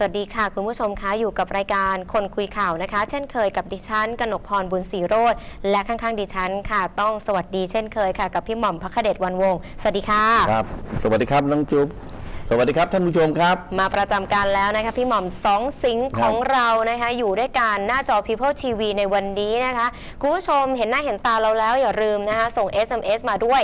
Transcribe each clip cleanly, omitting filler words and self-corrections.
วัสดีค่ะคุณผู้ชมคะอยู่กับรายการคนคุยข่าวนะคะเช่นเคยกับดิฉันกนกพรบุญศรีโรจน์และข้างๆดิฉันค่ะต้องสวัสดีเช่นเคยค่ะกับพี่หม่อมพระเดชวรรณวงศ์สวัสดีค่ะครับสวัสดีครับน้องจุ๊บสวัสดีครับท่านผู้ชมครับมาประจำการแล้วนะคะพี่หม่อม2 สิงห์ของเรานะคะอยู่ด้วยกันหน้าจอ People TV ในวันนี้นะคะคุณผู้ชมเห็นหน้าเห็นตาเราแล้วอย่าลืมนะคะส่ง SMS มาด้วย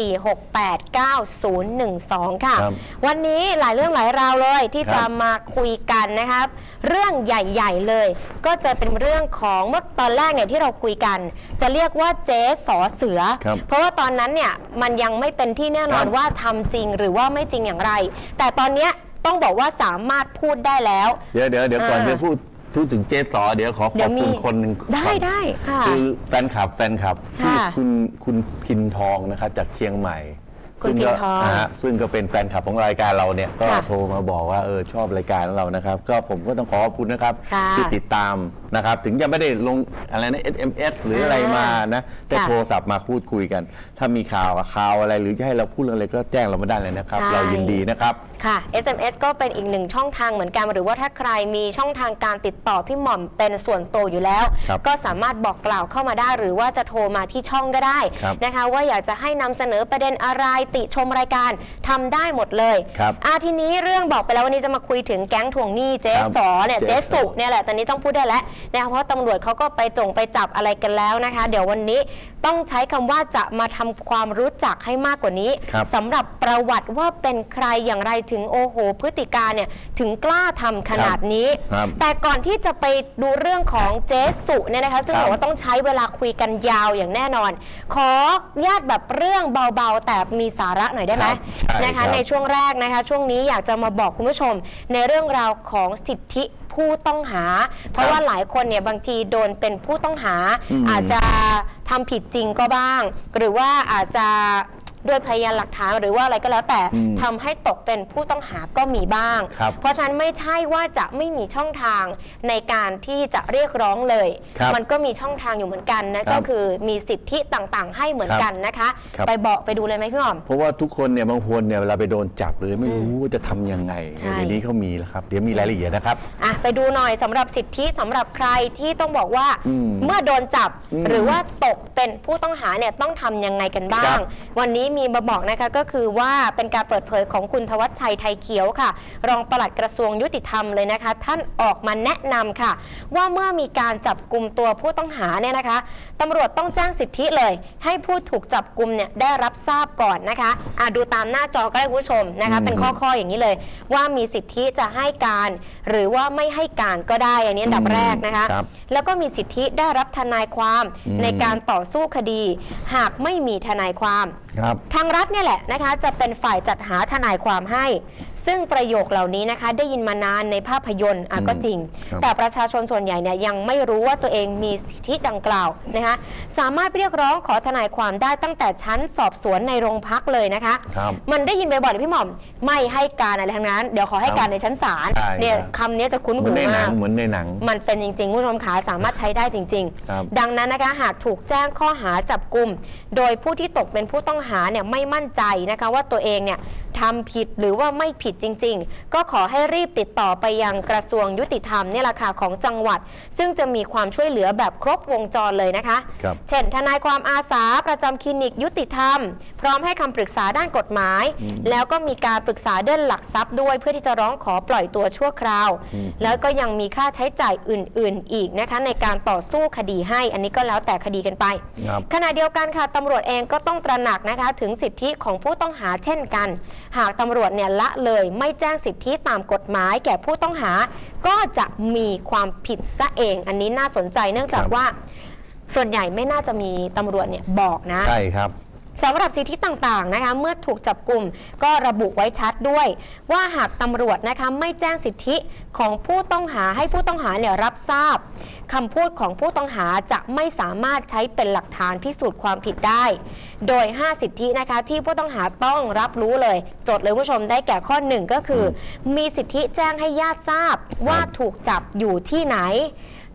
4689012 ค่ะวันนี้หลายเรื่องหลายราวเลยที่จะมาคุยกันนะครับเรื่องใหญ่ๆเลยก็จะเป็นเรื่องของเมื่อตอนแรกเนี่ยที่เราคุยกันจะเรียกว่าเจ๊สอเสือเพราะว่าตอนนั้นเนี่ยมันยังไม่เป็นที่แน่นอนว่าทำจริงหรือว่าไม่จริงอย่างไรแต่ตอนนี้ต้องบอกว่าสามารถพูดได้แล้วเดี๋ยวก่อนจะพูดถึงเจ๊สอเดี๋ยวขอบคุณคนหนึ่งได้ค่ะคือแฟนคลับที่คุณพินทองนะครับจากเชียงใหม่คุณพินทองซึ่งก็เป็นแฟนคลับของรายการเราเนี่ยก็โทรมาบอกว่าชอบรายการของเรานะครับก็ผมก็ต้องขอบคุณนะครับที่ติดตามนะครับถึงจะไม่ได้ลงอะไรนะ SMS หรืออะไรมานะแต่โทรศัพท์มาพูดคุยกันถ้ามีข่าวอะไรหรือจะให้เราพูดอะไรก็แจ้งเรามาได้เลยนะครับเรายินดีนะครับค่ะ SMS ก็เป็นอีกหนึ่งช่องทางเหมือนกันหรือว่าถ้าใครมีช่องทางการติดต่อพี่หม่อมเป็นส่วนตัวอยู่แล้วก็สามารถบอกกล่าวเข้ามาได้หรือว่าจะโทรมาที่ช่องก็ได้นะคะว่าอยากจะให้นำเสนอประเด็นอะไรติชมรายการทำได้หมดเลยทีนี้เรื่องบอกไปแล้ววันนี้จะมาคุยถึงแก๊งทวงหนี้เจ๊สอเนี่ยเจ๊สุเนี่ยแหละตอนนี้ต้องพูดได้แล้วนะคะเพราะตำรวจเขาก็ไปจับอะไรกันแล้วนะคะเดี๋ยววันนี้ต้องใช้คำว่าจะมาทำความรู้จักให้มากกว่านี้สำหรับประวัติว่าเป็นใครอย่างไรถึงโอ้โหพฤติการเนี่ยถึงกล้าทำขนาดนี้แต่ก่อนที่จะไปดูเรื่องของเจ๊สุเนี่ยนะคะซึ่งบอกว่าต้องใช้เวลาคุยกันยาวอย่างแน่นอนขอญาตแบบเรื่องเบาๆแต่มีสาระหน่อยได้ไหมนะคะในช่วงแรกนะคะช่วงนี้อยากจะมาบอกคุณผู้ชมในเรื่องราวของสิทธิผู้ต้องหาเพราะว่าหลายคนเนี่ยบางทีโดนเป็นผู้ต้องหาอาจจะทำผิดจริงก็บ้างหรือว่าอาจจะด้วยพยานหลักฐานหรือว่าอะไรก็แล้วแต่ทำให้ตกเป็นผู้ต้องหาก็มีบ้างเพราะฉะนั้นไม่ใช่ว่าจะไม่มีช่องทางในการที่จะเรียกร้องเลยมันก็มีช่องทางอยู่เหมือนกันนะก็คือมีสิทธิต่างๆให้เหมือนกันนะคะไปดูเลยไหมพี่หม่อมเพราะว่าทุกคนเนี่ยบางคนเนี่ยเวลาไปโดนจับหรือไม่รู้จะทำยังไงในนี้เขามีแล้วครับเดี๋ยวมีรายละเอียดนะครับไปดูหน่อยสำหรับสิทธิสำหรับใครที่ต้องบอกว่าเมื่อโดนจับหรือว่าตกเป็นผู้ต้องหาเนี่ยต้องทำยังไงกันบ้างวันนี้มีมาบอกนะคะก็คือว่าเป็นการเปิดเผยของคุณธวัชชัยไทยเขียวค่ะรองปลัดกระทรวงยุติธรรมเลยนะคะท่านออกมาแนะนำค่ะว่าเมื่อมีการจับกุมตัวผู้ต้องหาเนี่ยนะคะตำรวจต้องแจ้งสิทธิเลยให้ผู้ถูกจับกุมเนี่ยได้รับทราบก่อนนะคะดูตามหน้าจอก็ได้คุณผู้ชมนะคะเป็นข้ออย่างนี้เลยว่ามีสิทธิจะให้การหรือว่าไม่ให้การก็ได้อันนี้อันดับแรกนะคะแล้วก็มีสิทธิได้รับทนายความในการต่อสู้คดีหากไม่มีทนายความทางรัฐเนี่ยแหละนะคะจะเป็นฝ่ายจัดหาทนายความให้ซึ่งประโยคเหล่านี้นะคะได้ยินมานานในภาพยนตร์ก็จริงแต่ประชาชนส่วนใหญ่เนี่ยยังไม่รู้ว่าตัวเองมีสิทธิดังกล่าวนะคะสามารถเรียกร้องขอทนายความได้ตั้งแต่ชั้นสอบสวนในโรงพักเลยนะคะมันได้ยินบ่อยๆพี่หม่อมไม่ให้การอะไรทั้งนั้นเดี๋ยวขอให้การในชั้นศาลเนี่ยคำนี้จะคุ้นหูมากเหมือนในหนังมันเป็นจริงๆผู้ชมขาสามารถใช้ได้จริงๆดังนั้นนะคะหากถูกแจ้งข้อหาจับกุมโดยผู้ที่ตกเป็นผู้ต้องหาเนี่ยไม่มั่นใจนะคะว่าตัวเองเนี่ยทำผิดหรือว่าไม่ผิดจริงๆก็ขอให้รีบติดต่อไปยังกระทรวงยุติธรรมนี่แหละค่ะของจังหวัดซึ่งจะมีความช่วยเหลือแบบครบวงจรเลยนะคะเช่นทนายความอาสาประจำคลินิกยุติธรรมพร้อมให้คำปรึกษาด้านกฎหมายแล้วก็มีการปรึกษาด้านหลักทรัพย์ด้วยเพื่อที่จะร้องขอปล่อยตัวชั่วคราวแล้วก็ยังมีค่าใช้จ่ายอื่นๆอีกนะคะในการต่อสู้คดีให้อันนี้ก็แล้วแต่คดีกันไปขณะเดียวกันค่ะตำรวจเองก็ต้องตระหนักนะคะถึงสิทธิของผู้ต้องหาเช่นกันหากตำรวจเนี่ยละเลยไม่แจ้งสิทธิตามกฎหมายแก่ผู้ต้องหาก็จะมีความผิดซะเองอันนี้น่าสนใจเนื่องจากว่าส่วนใหญ่ไม่น่าจะมีตำรวจเนี่ยบอกนะใช่ครับสำหรับสิทธิต่างๆนะคะเมื่อถูกจับกุมก็ระบุไว้ชัดด้วยว่าหากตำรวจนะคะไม่แจ้งสิทธิของผู้ต้องหาให้ผู้ต้องหาเนี่ยรับทราบคำพูดของผู้ต้องหาจะไม่สามารถใช้เป็นหลักฐานพิสูจน์ความผิดได้โดย5สิทธินะคะที่ผู้ต้องหาต้องรับรู้เลยจดเลยผู้ชมได้แก่ข้อ1ก็คือมีสิทธิแจ้งให้ญาติทราบว่าถูกจับอยู่ที่ไหน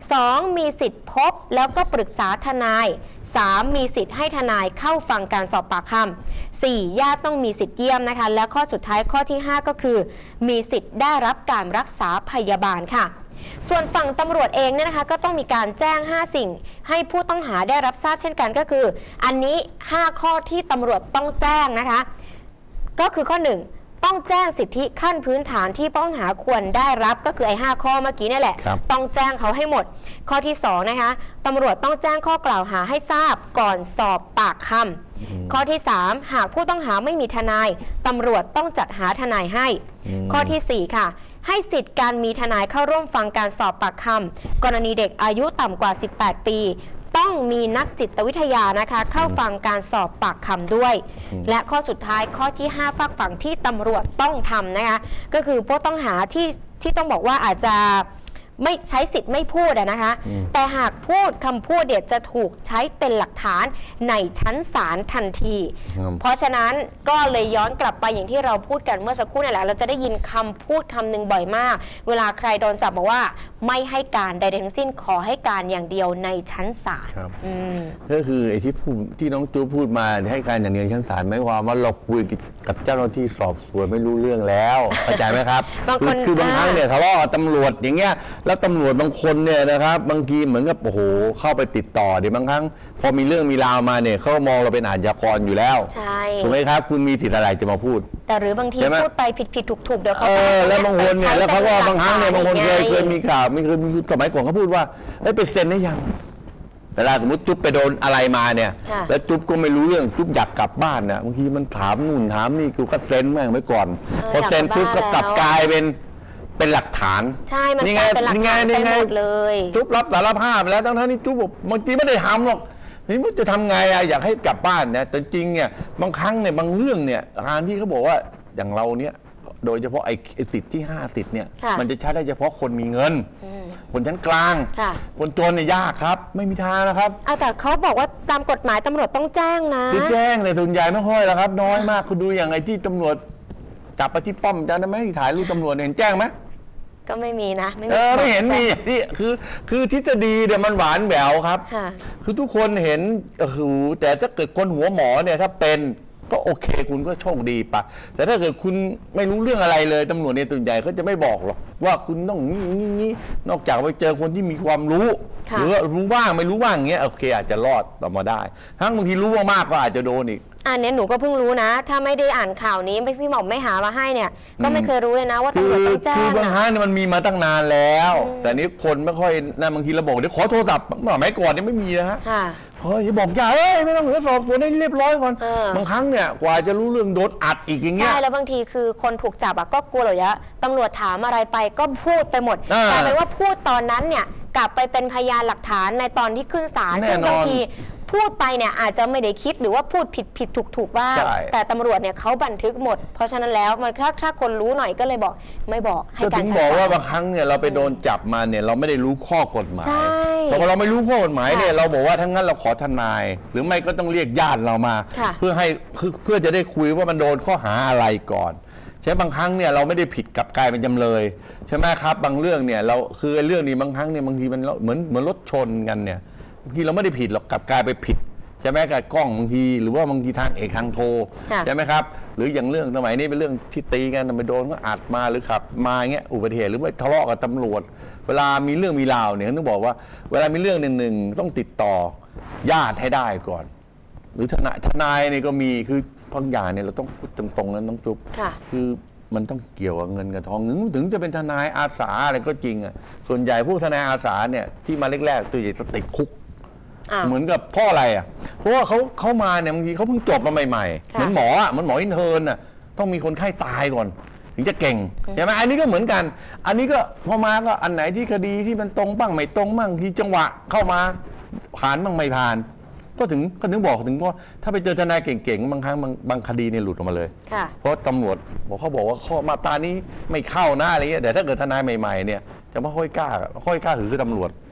2. มีสิทธิ์พบแล้วก็ปรึกษาทนาย 3. มีสิทธิ์ให้ทนายเข้าฟังการสอบปากคำ 4. ญาติต้องมีสิทธิ์เยี่ยมนะคะและข้อสุดท้ายข้อที่ 5 ก็คือมีสิทธิ์ได้รับการรักษาพยาบาลค่ะส่วนฝั่งตำรวจเองเนี่ยนะคะก็ต้องมีการแจ้ง5สิ่งให้ผู้ต้องหาได้รับทราบเช่นกันก็คืออันนี้5ข้อที่ตำรวจต้องแจ้งนะคะก็คือข้อ 1ต้องแจ้งสิทธิขั้นพื้นฐานที่ผู้ต้องหาควรได้รับก็คือไอ้5ข้อเมื่อกี้นี่แหละต้องแจ้งเขาให้หมดข้อที่2นะคะตำรวจต้องแจ้งข้อกล่าวหาให้ทราบก่อนสอบปากคำข้อที่3หากผู้ต้องหาไม่มีทนายตำรวจต้องจัดหาทนายให้ข้อที่4ค่ะให้สิทธิ์การมีทนายเข้าร่วมฟังการสอบปากคำกรณีเด็กอายุต่ำกว่า18 ปีต้องมีนักจิตวิทยานะคะเข้าฟังการสอบปากคำด้วยและข้อสุดท้ายข้อที่5ฝากฝั่งที่ตำรวจต้องทำนะคะก็คือผู้ต้องหาที่ต้องบอกว่าอาจจะไม่ใช้สิทธิ์ไม่พูดนะคะแต่หากพูดคำพูดเดี๋ยวจะถูกใช้เป็นหลักฐานในชั้นศาลทันทีเพราะฉะนั้นก็เลยย้อนกลับไปอย่างที่เราพูดกันเมื่อสักครู่นี่แหละเราจะได้ยินคำพูดคำหนึ่งบ่อยมากเวลาใครโดนจับบอกว่าไม่ให้การใดๆทั้งสิ้นขอให้การอย่างเดียวในชั้นศาลก็คือไอ้ที่น้องจูพูดมาให้การอย่างเดียวในชั้นศาลหมายความว่าเราคุยกับเจ้าหน้าที่สอบสวนไม่รู้เรื่องแล้วเข้าใจไหมครับคือบางครั้งเนี่ยทะเลาะกับตำรวจอย่างเงี้ยแล้วตำรวจบางคนเนี่ยนะครับบางทีเหมือนกับโอ้โหเข้าไปติดต่อเดี๋ยวบางครั้งพอมีเรื่องมีราวมาเนี่ยเขามองเราเป็นอาชญากรอยู่แล้วใช่ถูกไหมครับคุณมีสิทธิ์อะไรจะมาพูดแต่หรือบางทีพูดไปผิดถูกเดี๋ยวเขาแล้วบางคนเนี่ยแล้วเขาว่าบางครั้งเนี่ยบางคนเคยมีข่าวไม่เคยมีสมัยก่อนเขาพูดว่าไปเซ็นได้ยังเวลาสมมติจุ๊บไปโดนอะไรมาเนี่ยแล้วจุ๊บก็ไม่รู้เรื่องจุ๊บอยากกลับบ้านนะบางทีมันถามนู่นถามนี่กูก็เซ็นแม่งไว้ก่อนพอเซ็นปุ๊บก็กลับกลายเป็นหลักฐานใช่มันเป็นหลักฐานไปหมดเลยจุ๊บรับสารภาพแล้วทั้งที่จุ๊บบางทีไม่ได้ทำหรอกนี่มันจะทำไงอยากให้กลับบ้านนะแต่จริงเนี่ยบางครั้งเนี่ยบางเรื่องเนี่ยการที่เขาบอกว่าอย่างเราเนี่ยโดยเฉพาะไอ้สิทธิ์ที่5สิทธิ์เนี่ยมันจะใช้ได้เฉพาะคนมีเงินคนชั้นกลางคนจนเนี่ยยากครับไม่มีทางนะครับแต่เขาบอกว่าตามกฎหมายตำรวจต้องแจ้งนะคือแจ้งแต่ส่วนใหญ่ไม่ค่อยแล้วครับน้อยมากคุณดูอย่างไอ้ที่ตำรวจจับไปที่ป้อมจำได้ไหมที่ถ่ายรูปตำรวจเห็นแจ้งไหมก็ไม่มีนะไม่เห็นมีนี่คือทฤษฎีเนี่ยมันหวานแหววครับคือทุกคนเห็นแต่ถ้าเกิดคนหัวหมอเนี่ยถ้าเป็นก็โอเคคุณก็โชคดีปะแต่ถ้าเกิดคุณไม่รู้เรื่องอะไรเลยตำรวจในตุ่นใหญ่เขาจะไม่บอกหรอกว่าคุณต้องนี่นอกจากไปเจอคนที่มีความรู้หรือรู้บ้างไม่รู้บ้างอย่างเงี้ยโอเคอาจจะรอดต่อมาได้ทั้งบางทีรู้มากก็อาจจะโดนอีกอันนี้หนูก็เพิ่งรู้นะถ้าไม่ได้อ่านข่าวนี้พี่หม่อมไม่หามาให้เนี่ยก็ไม่เคยรู้เลยนะว่าตำรวจต้องแจ้งคือบางครั้งมันมีมาตั้งนานแล้วแต่นี้คนไม่ค่อยนะบางทีเราบอกเดี๋ยวขอโทรศัพท์สมัยก่อนนี่ไม่มีนะฮะอย่าบอกอย่าไม่ต้องสอบสวนให้เรียบร้อยก่อนบางครั้งเนี่ยกว่าจะรู้เรื่องโดนอัดอีกอย่างเงี้ยใช่แล้วบางทีคือคนถูกจับก็กลัวเลยอะตำรวจถามอะไรไปก็พูดไปหมดกลายเป็นว่าพูดตอนนั้นเนี่ยกลับไปเป็นพยานหลักฐานในตอนที่ขึ้นศาลซึ่งบางทีพูดไปเนี่ยอาจจะไม่ได้คิดหรือว่าพูดผิดถูกบ้างแต่ตำรวจเนี่ยเขาบันทึกหมดเพราะฉะนั้นแล้วมันถ้าคนรู้หน่อยก็เลยบอกไม่บอกให้การถึงบอกว่าบางครั้งเนี่ยเราไปโดนจับมาเนี่ยเราไม่ได้รู้ข้อกฎหมายพอเราไม่รู้ข้อกฎหมายเนี่ยเราบอกว่าทั้งนั้นเราขอทนายหรือไม่ก็ต้องเรียกญาติเรามาเพื่อจะได้คุยว่ามันโดนข้อหาอะไรก่อนใช่บางครั้งเนี่ยเราไม่ได้ผิดกับกลายเป็นจำเลยใช่ไหมครับบางเรื่องเนี่ยเราคือเรื่องนี้บางครั้งเนี่ยบางทีมันเหมือนรถชนกันเนี่ยบางทีเราไม่ได้ผิดหรอกกลับกลายไปผิดใช่ไหมกับกล้องบางทีหรือว่าบางทีทางเอกทางโทใช่ไหมครับหรืออย่างเรื่องสมัยนี้เป็นเรื่องที่ตีกันไปโดนก็อัดมาหรือขับมาเงี้ยอุบัติเหตุหรือว่าทะเลาะกับตำรวจเวลามีเรื่องมีราวเนี่ยต้องบอกว่าเวลามีเรื่องหนึ่งต้องติดต่อญาติให้ได้ก่อนหรือทนายเนี่ยก็มีคือบางอย่างเนี่ยเราต้องพูดตรงๆนั้นต้องจุ๊บคือมันต้องเกี่ยวกับเงินกับทองถึงจะเป็นทนายอาสาอะไรก็จริงอ่ะส่วนใหญ่พวกทนายอาสาเนี่ยที่มาแรกๆตัวใหญ่จะติดคุกเหมือนกับพ่ออะไรอ่ะเพราะว่าเขามาเนี่ยบางทีเขาเพิ่งจบมาใหม่ๆเหมือนหมออ่ะเหมือนหมออินเทอร์นอ่ะต้องมีคนไข้ตายก่อนถึงจะเก่งใช่ไหมอันนี้ก็เหมือนกันอันนี้ก็พอมาก็อันไหนที่คดีที่มันตรงบ้างไม่ตรงบ้างที่จังหวะเข้ามาผ่านบ้างไม่ผ่านก็ถึงบอกถึงว่าถ้าไปเจอทนายเก่งๆบางครั้งบางคดีเนี่ยหลุดออกมาเลยเพราะตำรวจเขาบอกว่าข้อมาตรานี้ไม่เข้าหน้าอะไรเงี้ยแต่ถ้าเกิดทนายใหม่ๆเนี่ยจะไม่ค่อยกล้าคือตำรวจ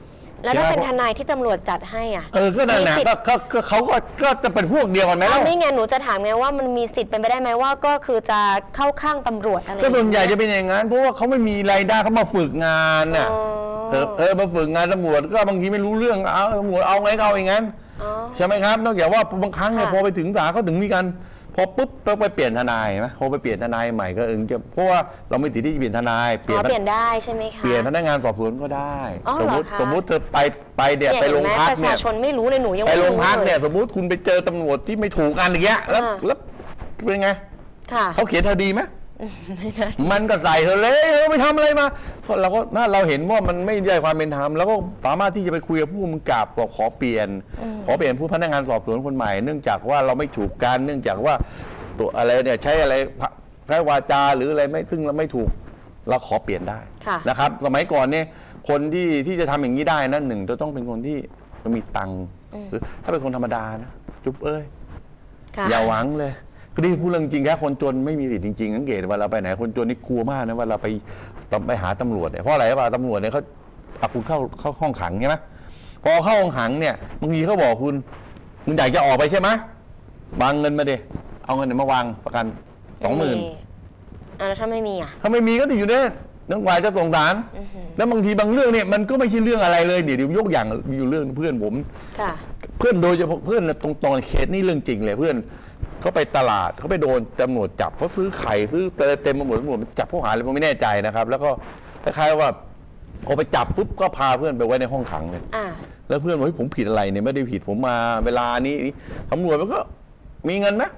แล้วถ้าเป็นทนายที่ตำรวจจัดให้อ่ะก็นั่นแหละก็เขาก็จะเป็นพวกเดียวกันไหมล่ะนี่ไงหนูจะถามไงว่ามันมีสิทธิ์เป็นไปได้ไหมว่าก็คือจะเข้าข้างตำรวจอะไรก็ส่วนใหญ่จะเป็นอย่างนั้นเพราะว่าเขาไม่มีรายได้เขามาฝึกงานน่ะมาฝึกงานตำรวจก็บางทีไม่รู้เรื่องเอาตำรวจเอาไงก็เอาอย่างนั้นใช่ไหมครับนอกจากว่าบางครั้งเนี่ยพอไปถึงศาลเขาถึงมีการพอปุ๊บต้องไปเปลี่ยนทนายไหมพอไปเปลี่ยนทนายใหม่ก็จะเพราะว่าเราไม่ติดที่จะเปลี่ยนทนายเปลี่ยนได้ใช่ไหมคะเปลี่ยนพนักงานสอบสวนก็ได้สมมติเธอไปเดี๋ยวไปโรงพักเนี่ยประชาชนไม่รู้เลยหนูยังไปโรงพักเนี่ยสมมติคุณไปเจอตำรวจที่ไม่ถูกกันอย่างเงี้ยแล้วเป็นไงเขาเขียนเธอดีไหมมันก็ใส่เธอเลยไปทำอะไรมาเราก็ถ้าเราเห็นว่ามันไม่ได้ความเป็นธรรมแล้วก็สามารถที่จะไปคุยกับผู้กำกับบอกขอเปลี่ยนผู้พนักงานสอบสวนคนใหม่เนื่องจากว่าเราไม่ถูกกันเนื่องจากว่าตัวอะไรเนี่ยใช้อะไรใช้วาจาหรืออะไรไม่ซึ่งเราไม่ถูกเราขอเปลี่ยนได้นะครับสมัยก่อนเนี่ยคนที่จะทำอย่างนี้ได้นะหนึ่งจะต้องเป็นคนที่มีตังค์ถ้าเป็นคนธรรมดานะจุ๊บอย่าหวังเลยก็ที่พูดเรื่องจริงแค่คนจนไม่มีสิทธิ์จริงๆสังเกตเวลาไปไหนคนจนนี่กลัวมากนะเวลาไปหาตำรวจเนี่ยเพราะอะไรว่าตำรวจเนี่ยเขาเอาคุณเข้าห้องขังใช่ไหมพอเข้าห้องขังเนี่ยบางทีเขาบอกคุณอยากจะออกไปใช่ไหมวางเงินมาดิเอาเงินมาวางประกัน20,000 แล้วถ้าไม่มีถ้าไม่มีก็จะอยู่เนี่ยนักกว่าจะส่งศาลแล้วบางทีบางเรื่องเนี่ยมันก็ไม่ใช่เรื่องอะไรเลยเดี๋ยวยกอย่างอยู่เรื่องเพื่อนผมเพื่อนโดยเฉพาะเพื่อนตรงเคสนี่เรื่องจริงเลยเพื่อนเขาไปตลาดเขาไปโดนตำรวจจับเขาซื้อไข่ซื้อเต็มตำรวจจับผู้หาอะไรผมไม่แน่ใจนะครับแล้วก็คล้ายๆว่าพอไปจับปุ๊บก็พาเพื่อนไปไว้ในห้องขังเลยแล้วเพื่อนบอกผมผิดอะไรเนี่ยไม่ได้ผิดผมมาเวลานี้ตำรวจมันก็มีเงินไหม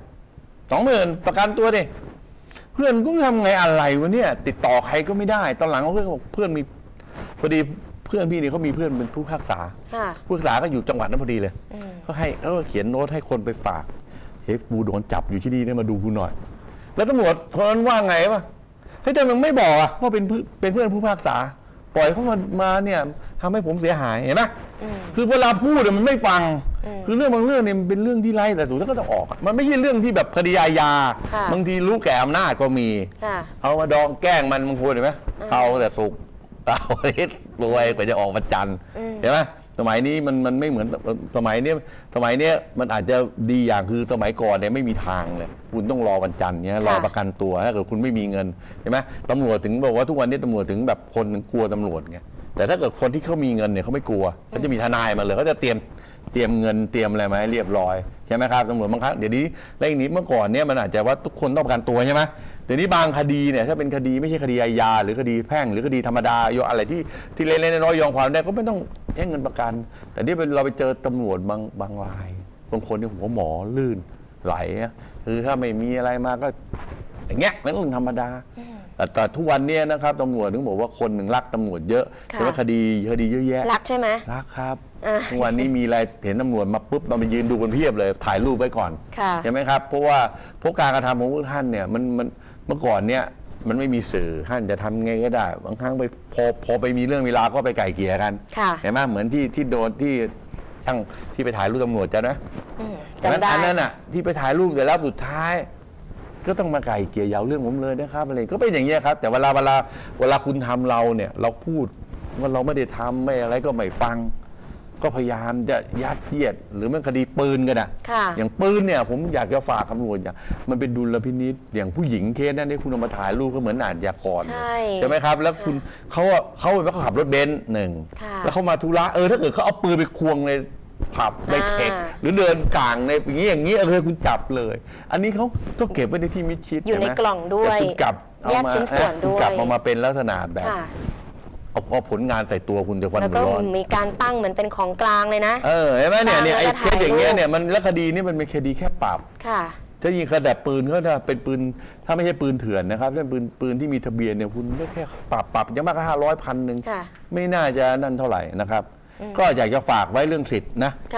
20,000ประกันตัวดิเพื่อนก็ทำไงอะไรวะเนี่ยติดต่อใครก็ไม่ได้ตอนหลังเพื่อนบอกเพื่อนมีพอดีเพื่อนพี่นี่เขามีเพื่อนเป็นผู้พิพากษาผู้พิพากษาก็อยู่จังหวัดนั้นพอดีเลยเขาให้เขียนโน้ตให้คนไปฝากเฮ้ยกูโดนจับอยู่ที่นี่เนี่ยมาดูกูหน่อยแล้วตำรวจคนนั้นว่าไงวะเฮ้ยแต่มึงไม่บอกอะว่าเป็นเพื่อนผู้พิพากษาปล่อยเขามาเนี่ยทำให้ผมเสียหายเห็นไหมคือเวลาพูดมันไม่ฟังคือเรื่องบางเรื่องเนี่ยมันเป็นเรื่องที่ไร้แต่สุดท้ายก็จะออกมันไม่ใช่เรื่องที่แบบคดีอาญาบางทีรู้แก่อำนาจก็มีเอามาดองแกล้งมันบางคนเห็นไหมเอาแต่สุกเอารวยกว่าจะออกมาจันเห็นไหมสมัยนี้มันไม่เหมือนสมัยนี้มันอาจจะดีอย่างคือสมัยก่อนเนี่ยไม่มีทางเลยคุณต้องรอวันจันทร์เนี่ยรอประกันตัวถ้าเกิดคุณไม่มีเงินเห็นไหมตำรวจถึงบอกว่าทุกวันนี้ตำรวจถึงแบบคนกลัวตำรวจไงแต่ถ้าเกิดคนที่เขามีเงินเนี่ยเขาไม่กลัวเขาจะมีทนายมาเลยเขาจะเตรียมเงินเตรียมอะไรมาให้เรียบร้อยใช่ไหมครับตำรวจบางครั้งเดี๋ยวนี้เรื่องนี้เมื่อก่อนเนี่ยมันอาจจะว่าทุกคนต้องประกันตัวใช่ไหมเดี๋ยวนี้บางคดีเนี่ยถ้าเป็นคดีไม่ใช่คดีอาญาหรือคดีแพ่งหรือคดีธรรมดาโยอะไรที่เล็กๆน้อยๆยอมความได้ก็ไม่ต้องให้เงินประกันแต่นี่เราไปเจอตำรวจบางรายบางคนเนี่ยหัวหมอลื่นไหลคือถ้าไม่มีอะไรมาก็อย่างเงี้ยเป็นเรื่องธรรมดาแต่ทุกวันนี้นะครับตำรวจถึงบอกว่าคนหนึ่งรักตำรวจเยอะแต่ว่าคดีเยอะแยะรักใช่ไหมรักครับทุกวันนี้มีอะไรเห็นตำรวจมาปุ๊บเราไปยืนดูกันเพียบเลยถ่ายรูปไว้ก่อนใช่ไหมครับเพราะว่าการกระทำของพวกท่านเนี่ยมันเมื่อก่อนเนี่ยมันไม่มีสื่อท่านจะทำไงก็ได้บางครั้งไปพอไปมีเรื่องเวลาก็ไปไก่เกลี่ยกันเห็นไหมเหมือนที่โดนที่ช่างที่ไปถ่ายรูปตำรวจจะนะอันนั้นอ่ะที่ไปถ่ายรูปแต่แล้วสุดท้ายก็ต้องมาไก่เกลี่ยยาวเรื่องผมเลยนะครับอะไรก็เป็นอย่างเงี้ยครับแต่เวลาคุณทำเราเนี่ยเราพูดว่าเราไม่ได้ทำไม่อะไรก็ไม่ฟังก็พยายามจะยัดเยียดหรือมันคดีปืนกันอย่างปืนเนี่ยผมอยากจะฝากตำรวจอย่างมันเป็นดุลพินิจอย่างผู้หญิงเคสนั้นที่คุณเอามาถ่ายรูปก็เหมือนอาชญากรใช่ไหมครับแล้วคุณเขาขับรถเบนซ์หนึ่งแล้วเขามาธุระถ้าเกิดเขาเอาปืนไปควงในผับในเทคหรือเดินกลางในอย่างนี้คุณจับเลยอันนี้เขาก็เก็บไว้ในที่มิดชิดอยู่ในกล่องด้วยแยกชิ้นส่วนด้วยกลับมาเป็นลักษณะแบบเอาผลงานใส่ตัวคุณจะวันร้อนแล้วก็มีการตั้งเหมือนเป็นของกลางเลยนะเห็นไหมเนี่ยไอ้เคสอย่างเงี้ยเนี่ยมันแล้วคดีนี้มันเป็นคดีแค่ปรับถ้ายิงกระดับปืนก็ถ้าเป็นปืนถ้าไม่ใช่ปืนเถื่อนนะครับถ้าปืนที่มีทะเบียนเนี่ยคุณได้แค่ปรับยังมากก็500 1,000ไม่น่าจะนั่นเท่าไหร่นะครับก็อยากจะฝากไว้เรื่องสิทธิ์นะ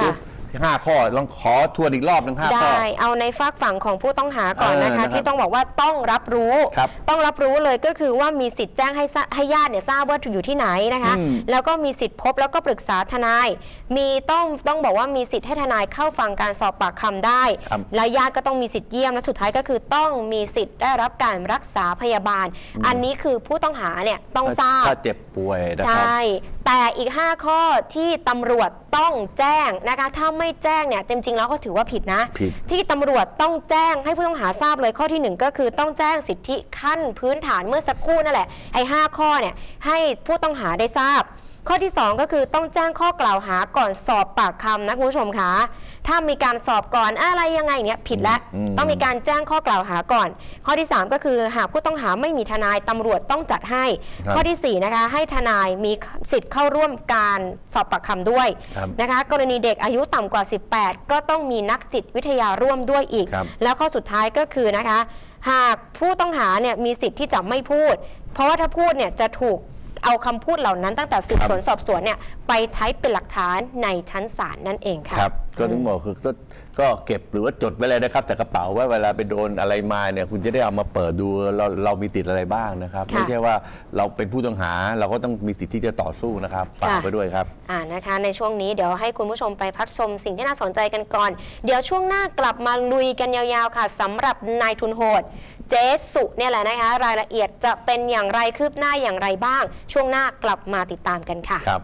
5 ข้อลองขอทวนอีกรอบหนึ่ง5 ข้อได้เอาในฝากฝั่งของผู้ต้องหาก่อนนะคะที่ต้องบอกว่าต้องรับรู้ต้องรับรู้เลยก็คือว่ามีสิทธิ์แจ้งให้ญาติเนี่ยทราบว่าอยู่ที่ไหนนะคะแล้วก็มีสิทธิ์พบแล้วก็ปรึกษาทนายมีต้องบอกว่ามีสิทธิ์ให้ทนายเข้าฟังการสอบปากคำได้และญาติก็ต้องมีสิทธิ์เยี่ยมและสุดท้ายก็คือต้องมีสิทธิ์ได้รับการรักษาพยาบาลอันนี้คือผู้ต้องหาเนี่ยต้องทราบถ้าเจ็บป่วยนะครับใช่แต่อีก5ข้อที่ตำรวจต้องแจ้งนะคะถ้าไม่แจ้งเนี่ยจริงๆแล้วก็ถือว่าผิดนะที่ตำรวจต้องแจ้งให้ผู้ต้องหาทราบเลยข้อที่1ก็คือต้องแจ้งสิทธิขั้นพื้นฐานเมื่อสักครู่นั่นแหละไอ้5ข้อเนี่ยให้ผู้ต้องหาได้ทราบข้อที่2ก็คือต้องแจ้งข้อกล่าวหาก่อนสอบปากคำนะคุณผู้ชมคะถ้ามีการสอบก่อนอะไรยังไงเนี่ยผิดแล้วต้องมีการแจ้งข้อกล่าวหาก่อนข้อที่3ก็คือหากผู้ต้องหาไม่มีทนายตำรวจต้องจัดให้ข้อที่4นะคะให้ทนายมีสิทธิ์เข้าร่วมการสอบปากคำด้วยนะคะกรณีเด็กอายุต่ำกว่า18ก็ต้องมีนักจิตวิทยาร่วมด้วยอีกแล้วข้อสุดท้ายก็คือนะคะหากผู้ต้องหาเนี่ยมีสิทธิ์ที่จะไม่พูดเพราะว่าถ้าพูดเนี่ยจะถูกเอาคำพูดเหล่านั้นตั้งแต่สืบสวนสอบสวนเนี่ยไปใช้เป็นหลักฐานในชั้นศาลนั่นเองค่ะครับก็ถึงบอกคือก็เก็บหรือว่าจดไว้เลยนะครับแต่กระเป๋าไว้เวลาไปโดนอะไรมาเนี่ยคุณจะได้เอามาเปิดดูเรามีติดอะไรบ้างนะครับไม่ใช่ว่าเราเป็นผู้ต้องหาเราก็ต้องมีสิทธิ์ที่จะต่อสู้นะครับฝากไปด้วยครับนะคะในช่วงนี้เดี๋ยวให้คุณผู้ชมไปพักชมสิ่งที่น่าสนใจกันก่อนเดี๋ยวช่วงหน้ากลับมาลุยกันยาวๆค่ะสำหรับนายทุนโหดเจสุเนี่ยแหละนะคะรายละเอียดจะเป็นอย่างไรคืบหน้าอย่างไรบ้างช่วงหน้ากลับมาติดตามกันค่ะครับ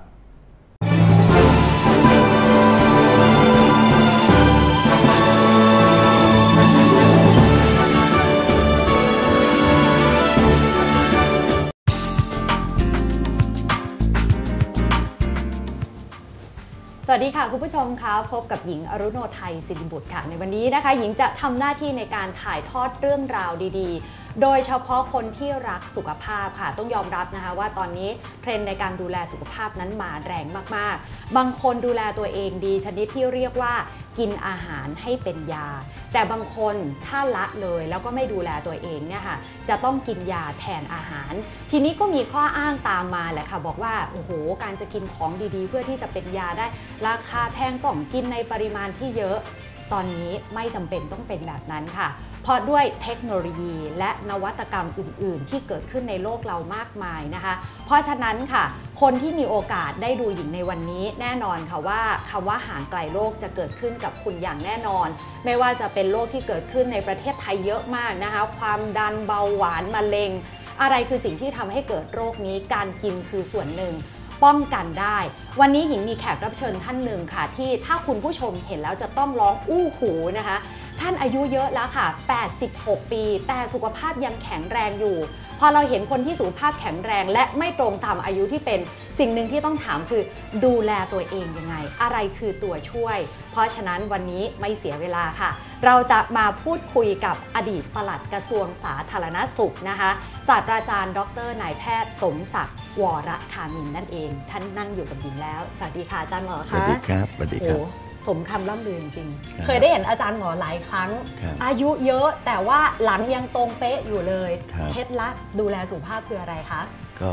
สวัสดีค่ะคุณผู้ชมคะพบกับหญิงอรุโนไทยศิริบุตรค่ะในวันนี้นะคะหญิงจะทำหน้าที่ในการถ่ายทอดเรื่องราวดีๆโดยเฉพาะคนที่รักสุขภาพค่ะต้องยอมรับนะคะว่าตอนนี้เทรนด์ในการดูแลสุขภาพนั้นมาแรงมากๆบางคนดูแลตัวเองดีชนิดที่เรียกว่ากินอาหารให้เป็นยาแต่บางคนถ้าละเลยแล้วก็ไม่ดูแลตัวเองเนี่ยค่ะจะต้องกินยาแทนอาหารทีนี้ก็มีข้ออ้างตามมาแหละค่ะบอกว่าโอ้โหการจะกินของดีๆเพื่อที่จะเป็นยาได้ราคาแพงต้องกินในปริมาณที่เยอะตอนนี้ไม่จำเป็นต้องเป็นแบบนั้นค่ะเพราะด้วยเทคโนโลยีและนวัตกรรมอื่นๆที่เกิดขึ้นในโลกเรามากมายนะคะเพราะฉะนั้นค่ะคนที่มีโอกาสได้ดูหญิงในวันนี้แน่นอนค่ะว่าคำว่าห่างไกลโรคจะเกิดขึ้นกับคุณอย่างแน่นอนไม่ว่าจะเป็นโรคที่เกิดขึ้นในประเทศไทยเยอะมากนะคะความดันเบาหวานมะเร็งอะไรคือสิ่งที่ทำให้เกิดโรคนี้การกินคือส่วนหนึ่งป้องกันได้วันนี้หญิงมีแขกรับเชิญท่านหนึ่งค่ะที่ถ้าคุณผู้ชมเห็นแล้วจะต้องร้องอู้หูนะคะท่านอายุเยอะแล้วค่ะ86ปีแต่สุขภาพยังแข็งแรงอยู่พอเราเห็นคนที่สุขภาพแข็งแรงและไม่ตรงตามอายุที่เป็นสิ่งหนึ่งที่ต้องถามคือดูแลตัวเองยังไงอะไรคือตัวช่วยเพราะฉะนั้นวันนี้ไม่เสียเวลาค่ะเราจะมาพูดคุยกับอดีตปลัดกระทรวงสาธารณสุขนะคะศาสตราจารย์ดร.นายแพทย์สมศักดิ์วรคามินนั่นเองท่านนั่งอยู่กับหญิงแล้วสวัสดีค่ะอาจารย์หมอคะสวัสดีครับสวัสดีครับสมคำล่ำลือจริงเคยได้เห็นอาจารย์หมอหลายครั้งอายุเยอะแต่ว่าหลังยังตรงเป๊ะอยู่เลยเคล็ดลับดูแลสุขภาพคืออะไรคะก็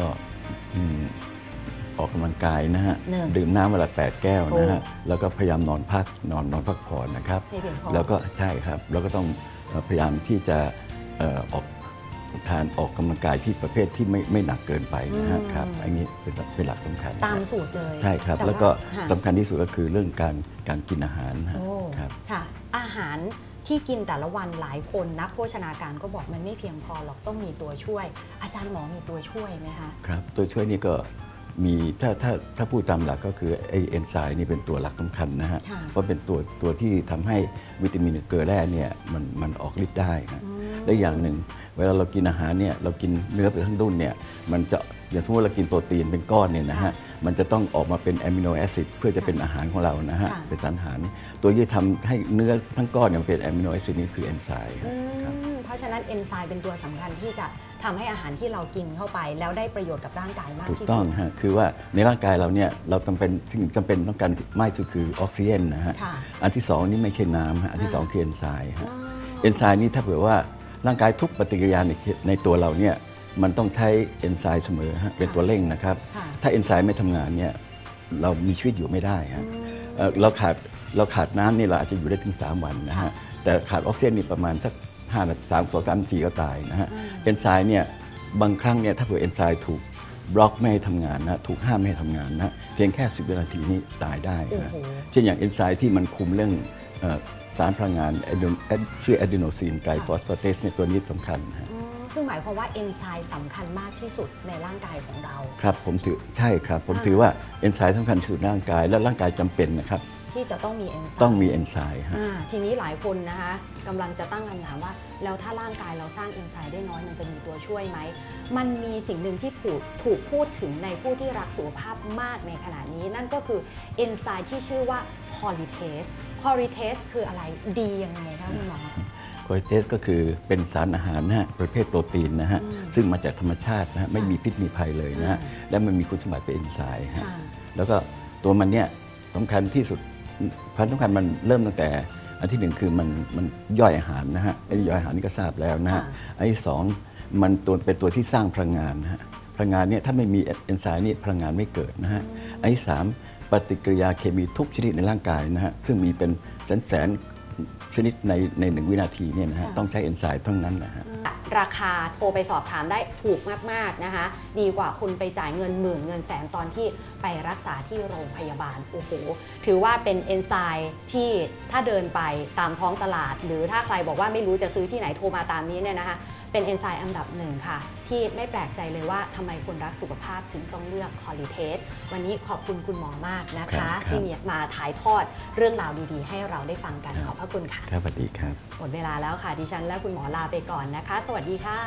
ออกกำลังกายนะฮะดื่มน้ำวันละ8 แก้วนะฮะแล้วก็พยายามนอนพักผ่อนนะครับแล้วก็ใช่ครับแล้วก็ต้องพยายามที่จะออกกำลังกายที่ประเภทที่ไม่หนักเกินไปนะครับอันนี้เป็นหลักสำคัญตามสูตรเลยใช่ครับแล้วก็สำคัญที่สุดก็คือเรื่องการกินอาหารครับค่ะอาหารที่กินแต่ละวันหลายคนนักโภชนาการก็บอกมันไม่เพียงพอหรอกต้องมีตัวช่วยอาจารย์หมอมีตัวช่วยไหมคะครับตัวช่วยนี่ก็มีถ้าพูดตามหลักก็คือไอเอนไซม์นี่เป็นตัวหลักสำคัญนะฮะเพราะเป็นตัวที่ทำให้วิตามินเกลือแร่เนี่ยมันออกฤทธิ์ได้นะและอย่างหนึ่งเวลาเรากินอาหารเนี่ยเรากินเนื้อไปทั้งดุนเนี่ยมันจะอย่างสมมติเรากินโปรตีนเป็นก้อนเนี่ยนะฮะมันจะต้องออกมาเป็นอะมิโนแอซิดเพื่อจะเป็นอาหารของเรานะฮะเป็นสารอาหารตัวที่ทำให้เนื้อทั้งก้อนเนี่ยเป็นอะมิโนแอซิดนี่คือเอนไซม์เพราะฉะนั้นเอนไซม์เป็นตัวสำคัญที่จะทำให้อาหารที่เรากินเข้าไปแล้วได้ประโยชน์กับร่างกายมากที่สุดถูกต้องฮะคือว่าในร่างกายเราเนี่ยเราจำเป็นต้องการมากสุดคือออกซิเจนนะฮะอันที่2นี่ไม่ใช่น้ำฮะอันที่2คือเอนไซม์ฮะเอนไซม์นี่ถ้าเผื่อว่าร่างกายทุกปฏิกิริยาในตัวเราเนี่ยมันต้องใช้เอนไซม์เสมอฮะเป็นตัวเร่งนะครับถ้าเอนไซม์ไม่ทำงานเนี่ยเรามีชีวิตอยู่ไม่ได้ฮะเราขาดเราขาดน้ำนี่เราอาจจะอยู่ได้ถึง3 วันนะฮะแต่ขาดออกซิเจนนี่ประมาณสัก3 นาทีก็ตายนะฮะเอนไซม์เนี่ยบางครั้งเนี่ยถ้าเผื่อเอนไซม์ถูกบล็อกไม่ให้ทำงานนะถูกห้ามไม่ให้ทำงานนะเพียงแค่10 วินาทีนี้ตายได้นะเช่นอย่างเอนไซม์ที่มันคุมเรื่องสารพลังงานชื่ออะดีโนซีนไตรฟอสฟาเตสในตัวนี้สำคัญนะซึ่งหมายความว่าเอนไซม์สำคัญมากที่สุดในร่างกายของเราครับผมถือใช่ครับผมถือว่าเอนไซม์สำคัญที่สุดในร่างกายและร่างกายจำเป็นนะครับที่จะต้องมีเอนไซม์ต้องมีเอนไซม์ทีนี้หลายคนนะคะกำลังจะตั้งคำถามว่าแล้วถ้าร่างกายเราสร้างเอนไซม์ได้น้อยมันจะมีตัวช่วยไหมมันมีสิ่งหนึ่งที่ถูกพูดถึงในผู้ที่รักสุขภาพมากในขณะนี้นั่นก็คือเอนไซม์ที่ชื่อว่าคอลิเทสคืออะไรดียังไงคะคุณหมอคอลิเทสก็คือเป็นสารอาหารนะฮะประเภทโปรตีนนะฮะซึ่งมาจากธรรมชาตินะฮะไม่มีพิษมีภัยเลยนะฮะและมันมีคุณสมบัติเป็นเอนไซม์ฮะแล้วก็ตัวมันเนี่ยสำคัญที่สุดความสำคัญมันเริ่มตั้งแต่อันที่ 1คือมันย่อยอาหารนะฮะไอ้ย่อยอาหารนี่ก็ทราบแล้วนะฮะอันที่ 2มันเป็นตัวที่สร้างพลังงานนะฮะพลังงานเนี่ยถ้าไม่มีเอนไซม์นี่พลังงานไม่เกิดนะฮะอันที่ 3ปฏิกิริยาเคมีทุกชนิดในร่างกายนะฮะซึ่งมีเป็นแสนชนิดใน1 วินาทีเนี่ยนะฮะต้องใช้เอนไซม์ทั้งนั้นนะฮะราคาโทรไปสอบถามได้ถูกมากๆนะคะดีกว่าคุณไปจ่ายเงินหมื่นเงินแสนตอนที่ไปรักษาที่โรงพยาบาลโอ้โหถือว่าเป็นเอนไซม์ที่ถ้าเดินไปตามท้องตลาดหรือถ้าใครบอกว่าไม่รู้จะซื้อที่ไหนโทรมาตามนี้เนี่ยนะคะเป็นเอนไซม์อันดับ1ค่ะที่ไม่แปลกใจเลยว่าทำไมคนรักสุขภาพถึงต้องเลือกคอลิเทสวันนี้ขอบคุณคุณหมอมากนะคะที่มาถ่ายทอดเรื่องราวดีๆให้เราได้ฟังกันขอบพระคุณค่ะครับสวัสดีครับหมดเวลาแล้วค่ะดิฉันและคุณหมอลาไปก่อนนะคะสวัสดีค่ะ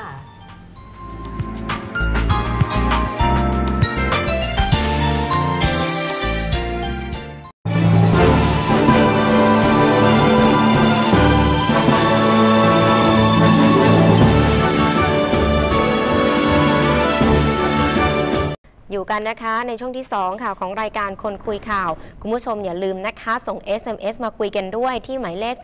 อยู่กันนะคะในช่วงที่2ค่ะของรายการคนคุยข่าวคุณผู้ชมอย่าลืมนะคะส่ง SMS มาคุยกันด้วยที่หมายเลข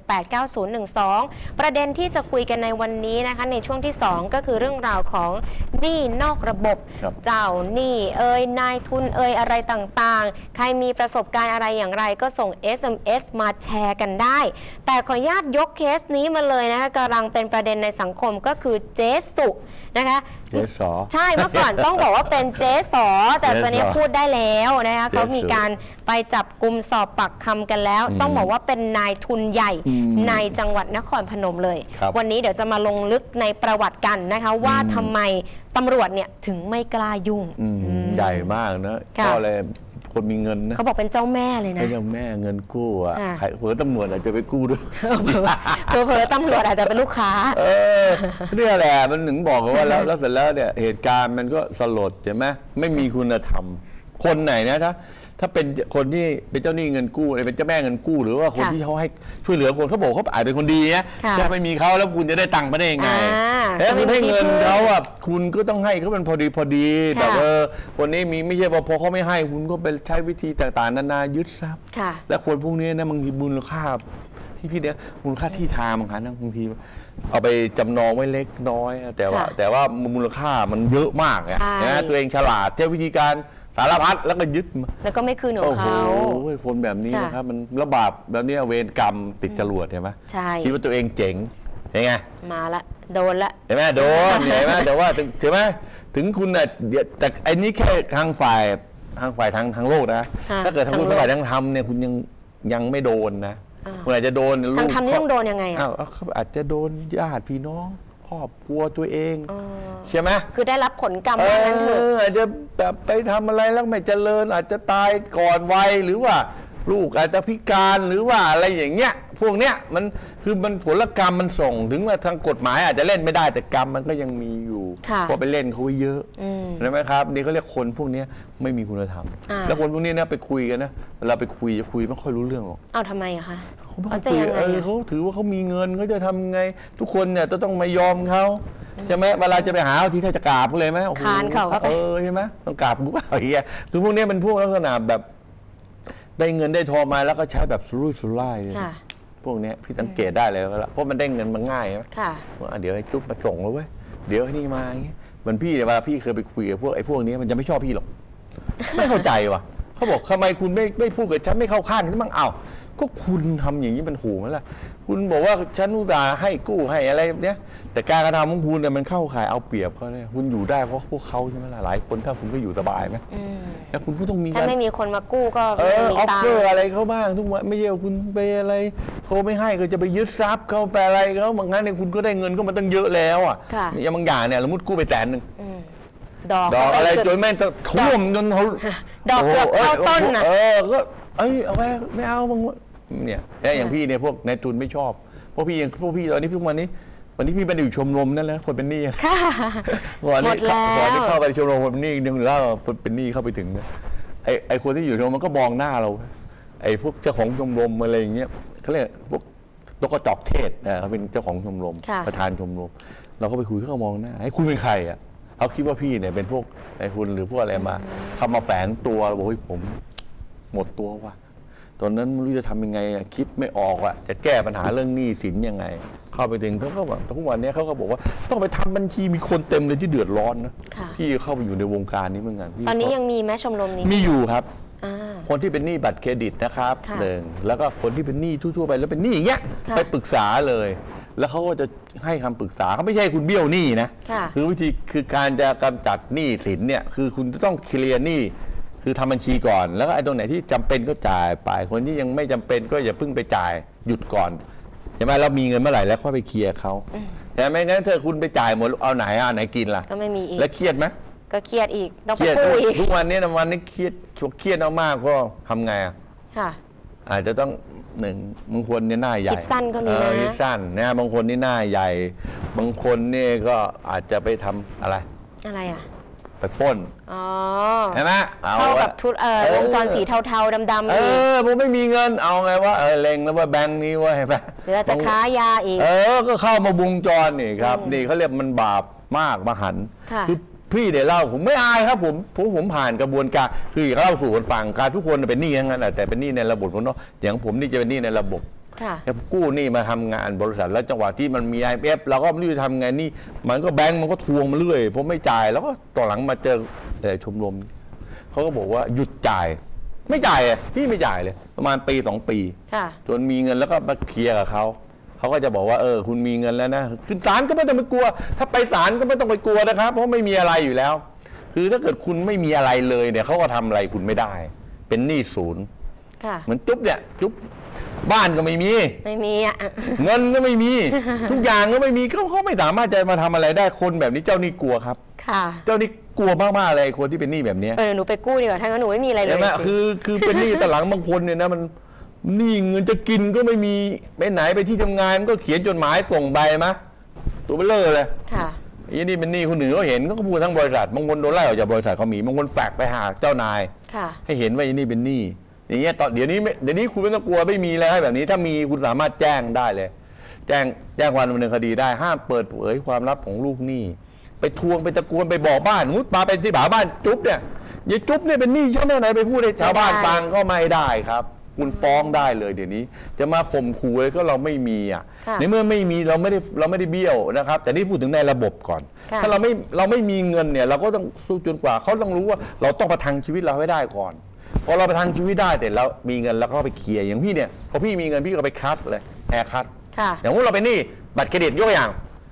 4689012ประเด็นที่จะคุยกันในวันนี้นะคะในช่วงที่2ก็คือเรื่องราวของหนี้นอกระบบเจ้าหนี้นายทุนอะไรต่างๆใครมีประสบการณ์อะไรอย่างไรก็ส่ง SMS มาแชร์กันได้แต่ขออนุญาตยกเคสนี้มาเลยนะคะกำลังเป็นประเด็นในสังคมก็คือเจ๊สุนะคะเจ๊สอใช่เมื่อก่อนต้องบอกว่าเป็นเจ๊สอแต่ตอนนี้พูดได้แล้วนะคะเขามีการไปจับกุมสอบปากคำกันแล้วต้องบอกว่าเป็นนายทุนใหญ่ในจังหวัดนครพนมเลยวันนี้เดี๋ยวจะมาลงลึกในประวัติกันนะคะว่าทำไมตำรวจเนี่ยถึงไม่กล้ายุ่งใหญ่มากนะก็เลยคนมีเงินนะเขาบอกเป็นเจ้าแม่เลยนะเจ้าแม่เงินกู้อ่ะเผลอตำรวจอาจจะไปกู้ด้วยเผลอตำรวจอาจจะเป็นลูกค้านี่แหละมันถึงบอกว่าแล้วเสร็จแล้วเนี่ยเหตุการณ์มันก็สลดใช่ไหมไม่มีคุณธรรมคนไหนนะถ้าเป็นคนที่เป็นเจ้าหนี้เงินกู้เป็นเจ้าแม่เงินกู้หรือว่าคนที่เขาให้ช่วยเหลือคนเขาบอกเขาอาจเป็นคนดีนะถ้าไม่มีเขาแล้วคุณจะได้ตังค์มาได้ยังไงแล้วคุณให้เงินเขาอ่ะคุณก็ต้องให้เขาเป็นพอดีแต่ว่าคนนี้มีไม่ใช่พอเขาไม่ให้คุณก็ไปใช้วิธีต่างๆนานายึดทรัพย์และคนพวกนี้นะบางทีมูลค่าที่พี่เนี่ยมูลค่าที่ทางบางครั้งบางทีเอาไปจำนองไว้เล็กน้อยแต่ว่ามูลค่ามันเยอะมากนะตัวเองฉลาดเจ้าวิธีการสารพัดแล้วก็ยึดแล้วก็ไม่คืนของเขาโอ้โหคนแบบนี้นะครับมันระบาดแบบนี้เวรกรรมติดจรวดเห็นไหมใช่คิดว่าตัวเองเจ๋งเห็นไงมาละโดนละเห็นไหมโดนเห็นไหมแต่ว่าถึงไหมถึงคุณน่ะแต่ไอ้นี้แค่ทางฝ่ายทางโลกนะถ้าเกิดทางฝ่ายทางธรรมเนี่ยคุณยังไม่โดนนะคุณอาจจะโดนทางธรรมนี่ต้องโดนยังไงเขาอาจจะโดนญาติพี่น้องครอบครัวตัวเองใช่ไหมคือได้รับผลกรรมนั้นเถอะอาจจะแบบไปทำอะไรแล้วไม่เจริญอาจจะตายก่อนวัยหรือว่าลูกอาจจะพิการหรือว่าอะไรอย่างเงี้ยพวกเนี้ยมันคือมันผลกรรมมันส่งถึงว่าทางกฎหมายอาจจะเล่นไม่ได้แต่กรรมมันก็ยังมีอยู่เพราะไปเล่นเขาเยอะใช่ไหมครับนี่เขาเรียกคนพวกนี้ไม่มีคุณธรรมแล้วคนพวกนี้เนี่ยไปคุยกันนะเราไปคุยไม่ค่อยรู้เรื่องหรอกเอาทำไมอะคะเขาจะยังไงเขาถือว่าเขามีเงินเขาจะทำไงทุกคนเนี่ยต้องมายอมเขาใช่ไหมเวลาจะไปหาที่ถ้าจะกราบเลยไหมคานเขาใช่ไหมต้องกราบกูเปล่าอย่างเงี้ยคือพวกนี้มันพวกลักษณะแบบได้เงินได้ทองมาแล้วก็ใช้แบบสุรุ่ยสุร่ายพวกนี้พี่สังเกตได้เลยแล้วเพราะมันได้เงินมันง่ายนะว่าเดี๋ยวให้จุ๊บมาส่งแล้วเว้ยเดี๋ยวให้นี่มาอย่างเงี้ยเหมือนพี่เวลาพี่เคยไปคุยกับพวกนี้มันจะไม่ชอบพี่หรอกไม่เข้าใจว่ะเขาบอกทำไมคุณไม่พูดกับฉันไม่เข้าข้างฉันบ้างเอ้าก็คุณทำอย่างนี้มันถูกไหมล่ะคุณบอกว่าฉันอุตส่าห์ให้กู้ให้อะไรเนี้ยแต่การกระทำของคุณเนี่ยมันเข้าข่ายเอาเปรียบเขาเนี่ยคุณอยู่ได้เพราะพวกเขาใช่ไหมล่ะหลายคนถ้าคุณก็อยู่สบายไหมแล้วคุณก็ต้องมีถ้าไม่มีคนมากู้ก็ไม่มีออฟตังเฟอค์ร์อะไรเขาบ้างทุกวันไม่ใช่ว่าคุณไปอะไรเขาไม่ให้ก็จะไปยึดทรัพย์เขาไปอะไรเขาบางครั้งเนี่ยคุณก็ได้เงินก็มาตั้งเยอะแล้วอ่ะอย่างบางอย่างเนี่ยสมมติกู้ไป100,000 ดอกอะไรจนแม่งจะท่วมจนเขาดอกเกือบเท่าต้นน่ะก็เอาไปไม่เอาบางเนี่ยอย่างพี่เนี่ยพวกนายทุนไม่ชอบพวกพี่ตอนนี้วันนี้พี่ไปอยู่ชมรมนั่นแหละคนเป็นหนี้ก่อนที่เข้าไปชมรมคนเป็นหนี้นึงแล้วคนเป็นหนี้เข้าไปถึงไอ้คนที่อยู่ชมรมมันก็มองหน้าเราไอ้พวกเจ้าของชมรมอะไรอย่างเงี้ยเขาเรียกพวกตกจอกเทศเขาเป็นเจ้าของชมรมประธานชมรมเราก็ไปคุยเขาก็มองหน้าไอ้คุณเป็นใครอ่ะเขาคิดว่าพี่เนี่ยเป็นพวกไอ้คุณหรือพวกอะไรมาทำมาแฝงตัวบอกว่าผมหมดตัวว่ะตอนนั้นไม่รู้จะทำยังไงคิดไม่ออกอะจะแก้ปัญหาเรื่องหนี้สินยังไงเข้าไปถึงเขาก็แบบทุกวันนี้เขาก็บอกว่าต้องไปทำบัญชีมีคนเต็มเลยที่เดือดร้อนนะพี่เข้าไปอยู่ในวงการนี้เหมือนกันตอนนี้ยังมีไหมชมรมนี้มีอยู่ครับคนที่เป็นหนี้บัตรเครดิตนะครับหนึ่งแล้วก็คนที่เป็นหนี้ทั่วๆไปแล้วเป็นหนี้อย่างเงี้ยไปปรึกษาเลยแล้วเขาก็จะให้คำปรึกษาเขาไม่ใช่คุณเบี้ยวหนี้นะคือวิธีคือการจะกำจัดหนี้สินเนี่ยคือคุณจะต้องเคลียร์หนี้คือทำบัญชีก่อนแล้วก็ไอ้ตรงไหนที่จำเป็นก็จ่ายไปคนที่ยังไม่จำเป็นก็อย่าเพิ่งไปจ่ายหยุดก่อนใช่ไหมเรามีเงินเมื่อไหร่แล้วค่อยไปเคลียร์เขาแต่ไม่งั้นเธอคุณไปจ่ายหมดเอาไหนกินล่ะก็ไม่มีอีกแล้วเครียดไหมก็เครียดอีกต้องไปกู้อีกทุกวันนี้เครียดมากก็ทำไงอาจจะต้องหนึ่งบางคนเนี่ยหน้าใหญ่คิดสั้นก็มีนะคิดสั้นนะบางคนนี่หน้าใหญ่บางคนนี่ก็อาจจะไปทำอะไรไปปล้นใช่ไหมเข้ากับทุนวงจรสีเทาๆดำๆผมไม่มีเงินเอาไงว่าเล็งแล้วว่าแบงค์นี้ว่าเห็นไหมหรือจะค้ายาอีกก็เข้ามาวงจรนี่ครับนี่เขาเรียกมันบาปมากมหันต์คือพี่เดี๋ยวเล่าผมไม่อายครับผมผ่านกระบวนการคือเล่าสู่คนฟังการทุกคนเป็นหนี้ทั้งนั้นแต่เป็นหนี้ในระบบเนาะอย่างผมนี่จะเป็นหนี้ในระบบกู้หนี้มาทำงานบริษัทแล้วจังหวะที่มันมี IMF เราก็ไม่รู้จะทำไงนี่มันก็แบงก์มันก็ทวงมาเรื่อยผมไม่จ่ายแล้วก็ต่อหลังมาเจอชมรมเขาก็บอกว่าหยุดจ่ายไม่จ่ายพี่ไม่จ่ายเลยประมาณปี2 ปีจนมีเงินแล้วก็มาเคลียร์กับเขาก็จะบอกว่าคุณมีเงินแล้วนะขึ้นศาลก็ไม่ต้องไปกลัวถ้าไปศาลก็ไม่ต้องไปกลัวนะครับเพราะไม่มีอะไรอยู่แล้วคือถ้าเกิดคุณไม่มีอะไรเลยเนี่ยเขาก็ทำอะไรคุณไม่ได้เป็นหนี้ศูนย์เหมือนจุ๊บเนี่ยจุ๊บบ้านก็ไม่มีเงินก็ไม่มีทุกอย่างก็ไม่มีเขาไม่สามารถจะมาทำอะไรได้คนแบบนี้เจ้าหนี้กลัวครับเจ้าหนี้กลัวมากๆเลยคนที่เป็นหนี้แบบนี้หนูไปกู้ดีกว่าถ้างั้นหนูไม่มีอะไรเลยคือเป็นหนี้แต่หลังบางคนเนี่ยนะมันหนี้เงินจะกินก็ไม่มีไปไหนไปที่ทำงานก็เขียนจดหมายส่งใบมาตัวเบลอเลยยี่นี่เป็นหนี้คนหนึ่งเขาเห็นก็พูดทั้งบริษัทบางคนโดนไล่ออกจากบริษัทเขามีบางคนแฝกไปหาเจ้านายให้เห็นว่ายี่นี่เป็นหนี้อย่างเงี้ยตอนเดี๋ยวนี้คุณไม่ต้องกลัวไม่มีแล้วแบบนี้ถ้ามีคุณสามารถแจ้งได้เลยแจ้งความดำเนินคดีได้ห้ามเปิดเผยความลับของลูกหนี้ไปทวงไปตะโกนไปบอกบ้านมุดมาไปที่บ้านจุ๊บเนี่ยยายจุ๊บเนี่ยเป็นหนี้ฉันไหนไปพูดให้ชาวบ้านฟังก็ไม่ได้ครับคุณฟ้องได้เลยเดี๋ยวนี้จะมาข่มขู่เลยก็เราไม่มีในเมื่อไม่มีเราไม่ได้เบี้ยวนะครับแต่นี่พูดถึงในระบบก่อนถ้าเราไม่มีเงินเนี่ยเราก็ต้องสู้จนกว่าเขาต้องรู้ว่าเราต้องประทังชีวิตเราให้ได้ก่อนพอเราประทังชีวิตได้แต่เรามีเงินแล้วก็ไปเคลียร์อย่างพี่เนี่ยพอพี่มีเงินพี่ก็ไปคัดเลยแฮร์คัดอย่างพวกเราเป็นหนี้บัตรเครดิตยกอย่าง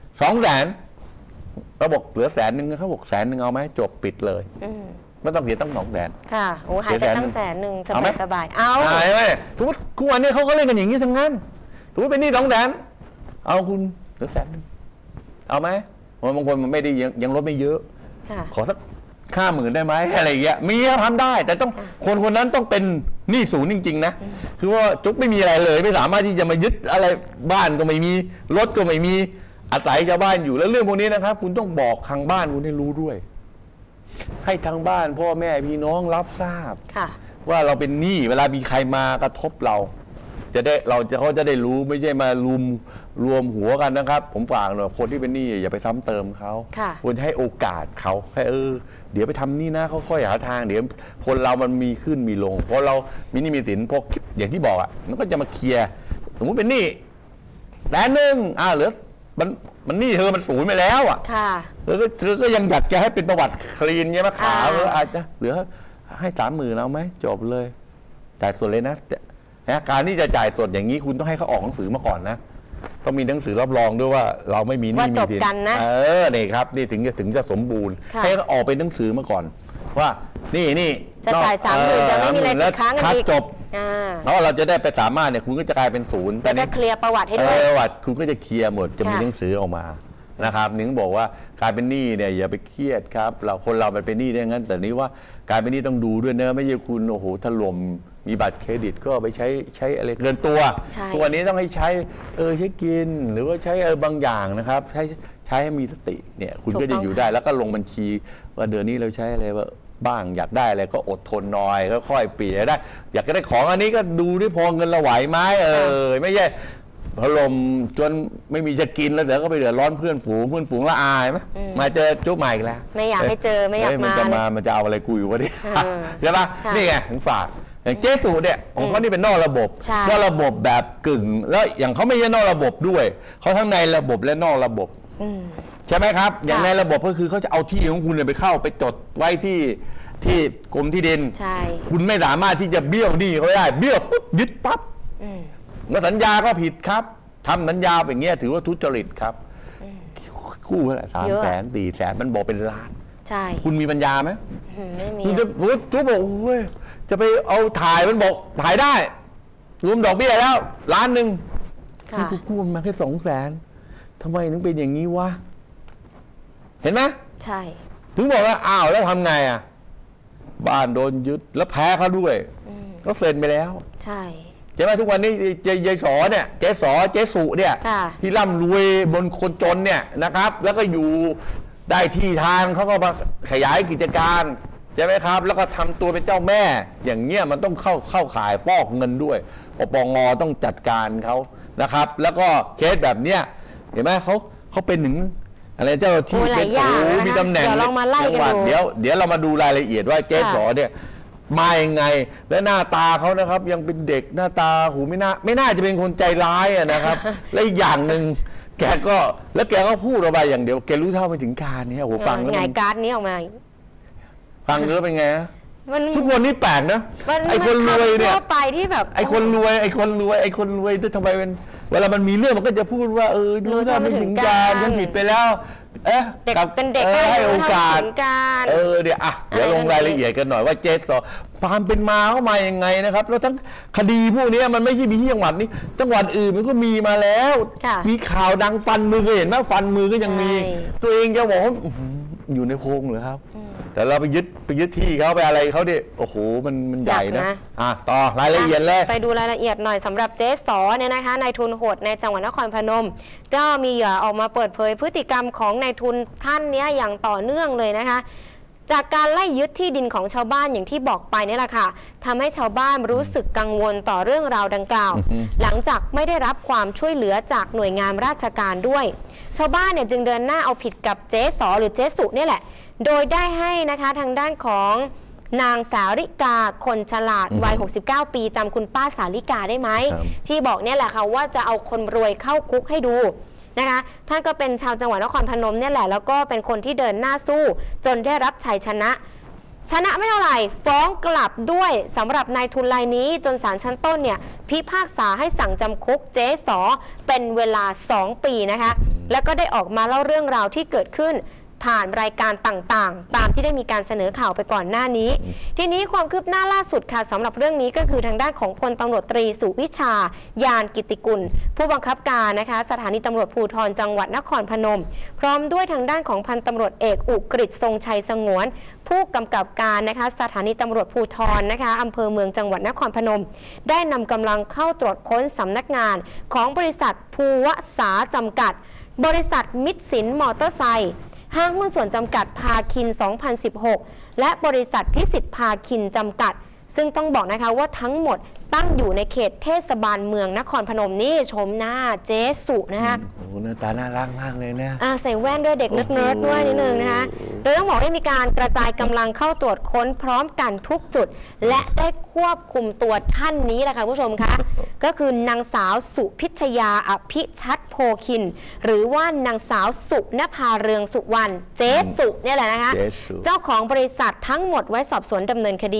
200,000เราบอกเหลือ100,000เขาบอก100,000เอาไหมจบปิดเลยไม่ต้องเสียตั้ง200,000 ค่ะโอ้หายไปตั้ง100,000สบายเอาหายไหมทุกวันนี้เขาก็เล่นกันอย่างนี้ทั้งนั้นถือว่าเป็นหนี้200,000เอาคุณเหลือ100,000เอาไหมบางคนมันไม่ได้ยังลดไม่เยอะขอสัก50,000ได้ไหมอะไรอย่างเงี้ยมีทำได้แต่ต้องคนนั้นต้องเป็นหนี้ศูนย์จริงๆนะคือว่าจุ๊บไม่มีอะไรเลยไม่สามารถที่จะมายึดอะไรบ้านก็ไม่มีรถก็ไม่มีอาศัยชาวบ้านอยู่แล้วเรื่องพวกนี้นะครับคุณต้องบอกทางบ้านคุณให้รู้ด้วยให้ทางบ้านพ่อแม่พี่น้องรับทราบว่าเราเป็นหนี้เวลามีใครมากระทบเราเขาจะได้รู้ไม่ใช่มารวมหัวกันนะครับผมฝากหน่อยคนที่เป็นหนี้อย่าไปซ้ำเติมเขาควรจะให้โอกาสเขาให้เดี๋ยวไปทำนี่นะเขาค่อยหาทางเดี๋ยวคนเรามันมีขึ้นมีลงเพราะเรามีหนี้มีสินพวกอย่างที่บอกมันก็จะมาเคลียร์สมมติเป็นหนี้100,000เหลือมันหนี้เธอมันศูนย์ไปแล้วเธอก็ยังอยากจะให้เป็นประวัติคลีนเงี้ยมาขาอาจจะเหลือให้30,000เอาไหมจบเลยแต่ส่วนเลยนะนะการที่จะจ่ายสดอย่างนี้คุณต้องให้เขาออกหนังสือมาก่อนนะต้องมีหนังสือรับรองด้วยว่าเราไม่มีหนี้ว่าจบกันนะนี่ครับนี่ถึงจะสมบูรณ์ให้เขาออกเป็นหนังสือมาก่อนว่านี่จะจ่าย30,000จะไม่มีอะไรติดค้างกันอีกจบเพราะเราจะได้ไปสามารถเนี่ยคุณก็จะกลายเป็น0 แต่เคลียร์ประวัติให้ด้วยประวัติคุณก็จะเคลียร์หมดจะมีหนังสือออกมานะครับนึงบอกว่าการเป็นหนี้เนี่ยอย่าไปเครียดครับคนเราเป็นหนี้ได้งั้นแต่นี้ว่าการเป็นหนี้ต้องดูด้วยนะไม่ใช่คุณโอ้โหถล่มมีบัตรเครดิตก็ไปใช้อะไรเกินตัวทุกวันนี้ต้องให้ใช้กินหรือว่าใช้บางอย่างนะครับใช้ให้มีสติเนี่ยคุณก็จะอยู่ได้แล้วก็ลงบัญชีว่าเดือนนี้เราใช้อะไรบ้างอยากได้อะไรก็อดทนหน่อยก็ค่อยเปลี่ยนได้อยากได้ของอันนี้ก็ดูด้วยพอเงินเราไหวไหมไม่ใช่พลมจนไม่มีจะกินแล้วเดี๋ยวก็ไปเดือดร้อนเพื่อนฝูงละอายไหมมาเจอจุ๊บใหม่อีกแล้วไม่อยากให้เจอไม่อยากมันจะเอาอะไรกูอยู่วะเนี่ยใช่ปะนี่ไงถึงฝากอย่างเจ๊สูเนี่ยของเขานี่เป็นนอกระบบนอกระบบแบบกึ่งแล้วอย่างเขาไม่ใช่นอกระบบด้วยเขาทั้งในระบบและนอกระบบใช่ไหมครับอย่างในระบบก็คือเขาจะเอาที่ของคุณไปเข้าไปจดไว้ที่กรมที่ดินคุณไม่สามารถที่จะเบี้ยวหนี้เขาได้เบี้ยวปุ๊บยึดปั๊บเมื่อสัญญาก็ผิดครับทำสัญญาอย่างเงี้ยถือว่าทุจริตครับกู้เท่าไหร่300,000 400,000มันบอกเป็นล้านใช่คุณมีปัญญาไหมไม่มีคุณจะจุ๊บบอกโอ้ยจะไปเอาถ่ายมันบอกถ่ายได้รวมดอกเบี้ยแล้ว1,000,000นี่กูกู้มาแค่200,000ทำไมถึงเป็นอย่างนี้วะเห็นไหมใช่ถึงบอกว่าอ้าวแล้วทำไงอ่ะบ้านโดนยึดแล้วแพ้เขาด้วยก็เซ็นไปแล้วใช่ใช่ไหมทุกวันนี้ยายสอเนี่ยเจ๊สุเนี่ยที่ร่ำรวยบนคนจนเนี่ยนะครับแล้วก็อยู่ได้ที่ทางเขาก็มาขยายกิจการใช่ไหมครับแล้วก็ทำตัวเป็นเจ้าแม่อย่างเงี้ยมันต้องเข้าข่ายฟอกเงินด้วยปปงต้องจัดการเขานะครับแล้วก็เคสแบบเนี้ยเห็นไหมเขาเป็นหนึ่งอะไรเจ้าที่เจ๊สูมีตำแหน่งจังหวัดเดี๋ยวเรามาดูรายละเอียดว่าเจ๊สอเนี่ยมายังไงและหน้าตาเขานะครับยังเป็นเด็กหน้าตาหูไม่น่าจะเป็นคนใจร้ายนะครับและอีกอย่างหนึ่งแกก็พูดออกมาอย่างเดียวแกรู้เท่าไม่ถึงการเนี่ยโอ้ฟังแล้วไงการ์ดนี้ออกมาฟังแล้วเป็นไงทุกคนนี่แปลกนะไอ้คนรวยเนี่ยไปที่แบบไอ้คนรวยทำไมเป็นเวลามันมีเรื่องมันก็จะพูดว่ารู้เท่าไม่ถึงการฉันผิดไปแล้วเป็นเด็กให้โอกาสเดี๋ยวลงรายละเอียดกันหน่อยว่าเจ๊สอความเป็นมาเข้ามายังไงนะครับแล้วทั้งคดีพวกนี้มันไม่ใช่มีที่จังหวัดนี้จังหวัดอื่นมันก็มีมาแล้วมีข่าวดังฟันมือเคยเห็นไหมฟันมือก็ยังมีตัวเองจะบอกว่าอยู่ในโพรงเหรอครับแต่เราไปยึดที่เขาไปอะไรเขาดิโอ้โหมันใหญ่นะต่อรายละเอียดเลยไปดูรายละเอียดหน่อยสำหรับเจ๊สอเนี่ยนะคะนายทุนโหดในจังหวัดนครพนมก็มีเหยื่อออกมาเปิดเผยพฤติกรรมของนายทุนท่านนี้อย่างต่อเนื่องเลยนะคะจากการไล่ยึดที่ดินของชาวบ้านอย่างที่บอกไปนี่แหละค่ะทำให้ชาวบ้านรู้สึกกังวลต่อเรื่องราวดังกล่าวหลังจากไม่ได้รับความช่วยเหลือจากหน่วยงานราชการด้วยชาวบ้านเนี่ยจึงเดินหน้าเอาผิดกับเจ๊สอหรือเจ๊สุนี่แหละโดยได้ให้นะคะทางด้านของนางสาริกาคนฉลาดวัย69 ปีจำคุณป้าสาริกาได้ไหมที่บอกเนี่ยแหละค่ะว่าจะเอาคนรวยเข้าคุกให้ดูนะคะท่านก็เป็นชาวจังหวัดนครพนมเนี่ยแหละแล้วก็เป็นคนที่เดินหน้าสู้จนได้รับชัยชนะไม่เท่าไหร่ฟ้องกลับด้วยสำหรับนายทุนรายนี้จนศาลชั้นต้นเนี่ยพิพากษาให้สั่งจำคุกเจ๊สอเป็นเวลา2 ปีนะคะแล้วก็ได้ออกมาเล่าเรื่องราวที่เกิดขึ้นผ่านรายการต่างๆตามที่ได้มีการเสนอข่าวไปก่อนหน้านี้ทีนี้ความคืบหน้าล่าสุดค่ะสำหรับเรื่องนี้ก็คือทางด้านของพลตำรวจตรีสุวิชายานกิติกุลผู้บังคับการนะคะสถานีตำรวจภูธรจังหวัดนครพนมพร้อมด้วยทางด้านของพันตำรวจเอกอุกฤษทรงชัยสงวนผู้กำกับการนะคะสถานีตำรวจภูธรนะคะอำเภอเมืองจังหวัดนครพนมได้นำกำลังเข้าตรวจค้นสำนักงานของบริษัทภูวสาจำกัดบริษัทมิตรสินมอเตอร์ไซค์ห้างหุ้นส่วนจำกัดภาคิน 2016 และบริษัทพิสิทธิ์ภาคินจำกัดซึ่งต้องบอกนะคะว่าทั้งหมดตั้งอยู่ในเขตเทศบาลเมืองนครพนมนี่ชมหน้าเจ๊สุนะคะโอ้หน้าตาน่ารักมากเลยนะใส่แว่นด้วยเด็กเนิร์ดด้วยนิดนึงนะคะโดยต้องบอกได้มีการกระจายกำลังเข้าตรวจค้นพร้อมกันทุกจุดและได้ควบคุมตัวท่านนี้แหละค่ะผู้ชมคะก็คือนางสาวสุพิชยาอภิชัดโพคินหรือว่านางสาวสุนภาเรืองสุวรรณเจ๊สุเนี่ยแหละนะคะเจ้าของบริษัททั้งหมดไว้สอบสวนดำเนินคดี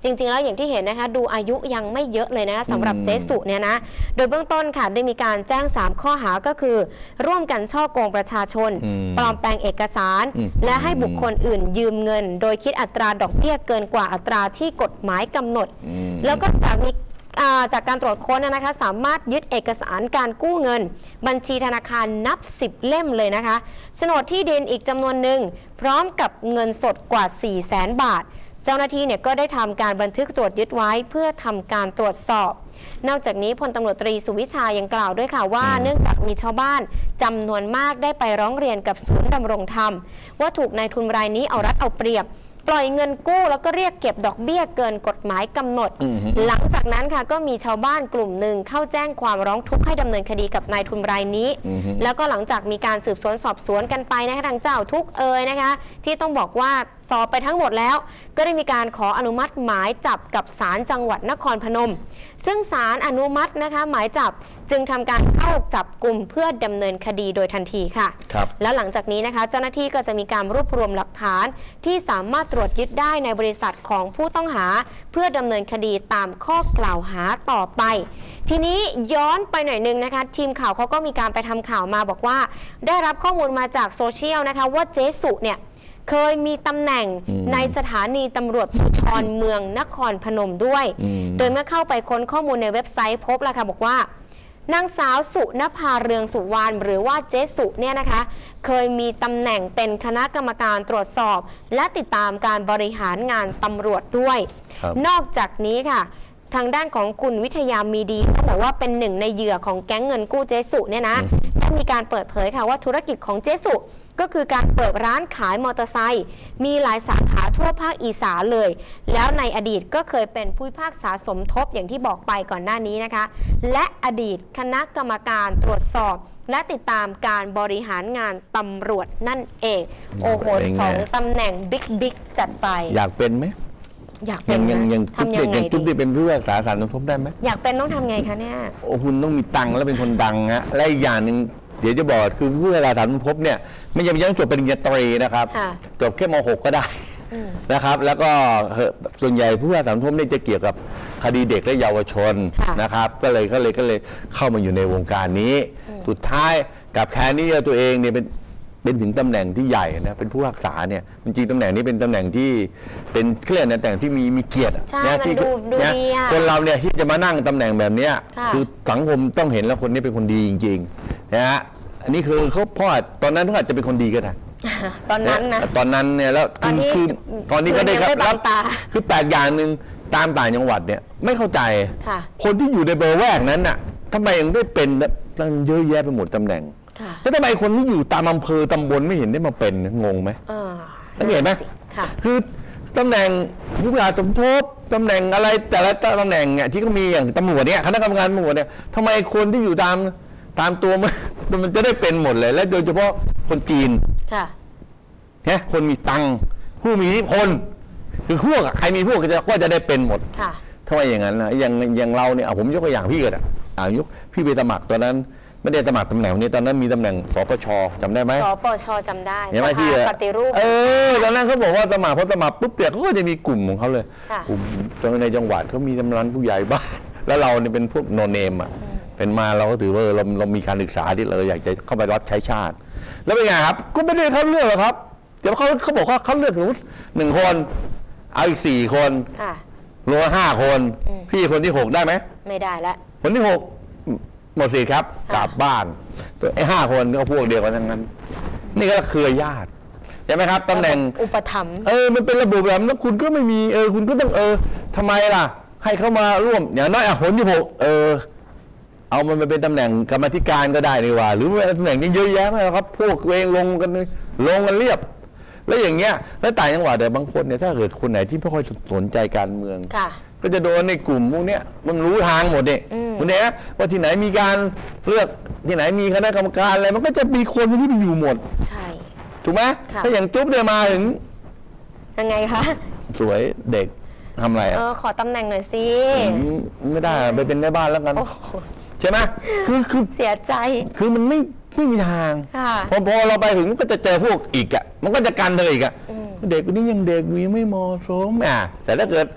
จริงๆแล้วอย่างที่เห็นนะคะดูอายุยังไม่เยอะเลยนะสำหรับเจสุเนี่ยนะโดยเบื้องต้นค่ะได้มีการแจ้ง3ข้อหาก็คือร่วมกันฉ้อโกงประชาชนปลอมแปลงเอกสารและให้บุคคลอื่นยืมเงินโดยคิดอัตราดอกเบี้ยเกินกว่าอัตราที่กฎหมายกำหนดแล้วก็จากการตรวจค้นนะคะสามารถยึดเอกสารการกู้เงินบัญชีธนาคารนับ10เล่มเลยนะคะโฉนดที่ดินอีกจำนวนหนึ่งพร้อมกับเงินสดกว่า 400,000 บาทเจ้าหน้าที่เนี่ยก็ได้ทำการบันทึกตรวจยึดไว้เพื่อทำการตรวจสอบนอกจากนี้พลตำรวจตรีสุวิชายังกล่าวด้วยค่ะว่าเนื่องจากมีชาวบ้านจำนวนมากได้ไปร้องเรียนกับศูนย์ดำรงธรรมว่าถูกนายทุนรายนี้เอารัดเอาเปรียบปล่อยเงินกู้แล้วก็เรียกเก็บดอกเบี้ยเกินกฎหมายกำหนดหลังจากนั้นค่ะก็มีชาวบ้านกลุ่มหนึ่งเข้าแจ้งความร้องทุกข์ให้ดำเนินคดีกับนายทุนรายนี้แล้วก็หลังจากมีการสืบสวนสอบสวนกันไปนะคะทางเจ้าทุกนะคะที่ต้องบอกว่าสอบไปทั้งหมดแล้วก็ได้มีการขออนุมัติหมายจับกับศาลจังหวัดนครพนมซึ่งศาลอนุมัตินะคะหมายจับจึงทำการเข้าจับกลุ่มเพื่อดำเนินคดีโดยทันทีค่ะแล้วหลังจากนี้นะคะเจ้าหน้าที่ก็จะมีการรวบรวมหลักฐานที่สามารถตรวจยึดได้ในบริษัทของผู้ต้องหาเพื่อดำเนินคดีตามข้อกล่าวหาต่อไปทีนี้ย้อนไปหน่อยนึงนะคะทีมข่าวเขาก็มีการไปทำข่าวมาบอกว่าได้รับข้อมูลมาจากโซเชียลนะคะว่าเจ๊สุเนี่ยเคยมีตำแหน่งในสถานีตำรวจภูธรเมืองนครพนมด้วยโดยเมื่อเข้าไปค้นข้อมูลในเว็บไซต์พบแล้วค่ะบอกว่านางสาวสุนภาเรืองสุวรรณหรือว่าเจ๊สุเนี่ยนะคะเคยมีตำแหน่งเป็นคณะกรรมการตรวจสอบและติดตามการบริหารงานตำรวจด้วยนอกจากนี้ค่ะทางด้านของคุณวิทยามีดีเขาบอกว่าเป็นหนึ่งในเหยื่อของแก๊งเงินกู้เจ๊สุเนี่ยนะได้มีการเปิดเผยค่ะว่าธุรกิจของเจ๊สุก็คือการเปิดร้านขายมอเตอร์ไซค์มีหลายสาขาทั่วภาคอีสานเลยแล้วในอดีตก็เคยเป็นผู้พิพากษาสมทบอย่างที่บอกไปก่อนหน้านี้นะคะและอดีตคณะกรรมการตรวจสอบและติดตามการบริหารงานตำรวจนั่นเองโอ้โห2 ตำแหน่งบิ๊กจัดไปอยากเป็นไหมอยากเป็นยังทำยังไงจุ๊บดิเป็นผู้พิพากษาศาลสมทบได้ไหมอยากเป็นต้องทำไงคะเนี่ยโอ้คุณต้องมีตังค์แล้วเป็นคนดังฮะและอีกอย่างหนึ่งเดี๋ยวจะบอกคือผู้พิพากษาศาลสมทบเนี่ยไม่จำเป็นต้องจบปริญญาตรีนะครับจบแค่ม.6 ก็ได้นะครับแล้วก็ส่วนใหญ่ผู้พิพากษาสมทบเนี่ยจะเกี่ยวกับคดีเด็กและเยาวชนนะครับก็เลยเข้ามาอยู่ในวงการนี้สุดท้ายกับแค่นี้ตัวเองเนี่ยเป็นถึงตำแหน่งที่ใหญ่นะเป็นผู้พิพากษาเนี่ยจริงๆตำแหน่งนี้เป็นตำแหน่งที่เป็นเคลื่อนตำแหน่งที่มีเกียรตินะที่คนเราเนี่ยที่จะมานั่งตำแหน่งแบบนี้คือสังคมต้องเห็นแล้วคนนี้เป็นคนดีจริงๆนะฮะอันนี้คือเขาพ่อตอนนั้นเขาอาจจะเป็นคนดีก็ได้ตอนนั้นนะตอนนั้นเนี่ยแล้วคือตอนนี้ก็ได้รับคือแปลกอย่างหนึ่งตามต่างจังหวัดเนี่ยไม่เข้าใจคนที่อยู่ในเบอร์แรกนั้นน่ะทำไมยังได้เป็นตั้งเยอะแยะไปหมดตำแหน่งแล้วทำไมคนที่อยู่ตามอำเภอตำบลไม่เห็นได้มาเป็นงงไหมสังเกตไหมคือตำแหน่งผู้พิพากษาสมทบตำแหน่งอะไรแต่ละตำแหน่งเนี่ยที่เขามีอย่างตำรวจเนี่ยคณะกรรมการตำรวจเนี่ยทำไมคนที่อยู่ตามตัวมันจะได้เป็นหมดเลยและโดยเฉพาะคนจีนเนี่ยคนมีตังค์ผู้มีอิทธิพลคือพวกใครมีพวกก็จะได้เป็นหมดทำไมอย่างนั้นนะอย่างเราเนี่ยผมยกตัวอย่างพี่ก็ได้ยกพี่ไปสมัครตอนนั้นไม่ได้สมัครตำแหน่งนี้ตอนนั้นมีตำแหน่งสปช.จำได้ไหมสปช.จำได้สภาปฏิรูปตอนนั้นเขาบอกว่าสมัครพอสมัครปุ๊บเดี๋ยวเขาก็จะมีกลุ่มของเขาเลยกลุ่มในจังหวัดเขามีกำนันผู้ใหญ่บ้านแล้วเราเนี่ยเป็นพวกโนเนมอ่ะเป็นมาเราก็ถือว่าเรามีการศึกษาที่เราอยากจะเข้าไปรับใช้ชาติแล้วเป็นไงครับก็ไม่ได้เขาเลือกหรอกครับเดี๋ยวเขาบอกว่าเขาเลือกสมมติ1 คนเอาอีก4 คนรวม5 คนพี่คนที่ 6ได้ไหมไม่ได้ละคนที่ 6หมดสิครับกลับบ้านตัว5 คนก็พวกเดียวกันทั้งนั้นนี่ก็เครือญาติใช่ไหมครับตำแหน่งอุปถัมภ์มันเป็นระบบแบบนั้นคุณก็ไม่มีคุณก็ต้องทำไมล่ะให้เขามาร่วมอย่างน้อยคนที่ 6เอามันไปเป็นตำแหน่งกรรมธิการก็ได้นี่ว่าหรือว่าตำแหน่งนี้เยอะแยะมากครับพวกเองลงกันเรียบแล้วอย่างเงี้ยแล้วต่างจังหวัดแต่บางคนเนี่ยถ้าเกิดคนไหนที่ไม่ค่อยสนใจการเมืองก็จะโดนในกลุ่มพวกนี้มันรู้ทางหมดเนี่ยคุณเนี่ยว่าที่ไหนมีการเลือกที่ไหนมีคณะกรรมการอะไรมันก็จะมีคนที่อยู่หมดใช่ถูกไหมถ้าอย่างจุ๊บเดินมาถึงยังไงคะสวยเด็กทำอะไรขอตำแหน่งหน่อยสิไม่ได้ไปเป็นแม่บ้านแล้วกันใช่ไหมคือเสียใจคือมันไม่มีทางพอเราไปถึงก็จะเจอพวกอีกมันก็จะกันเลยอีกเด็กคนนี้ยังเด็กมีไม่เหมาะสมแต่ถ้าเกิด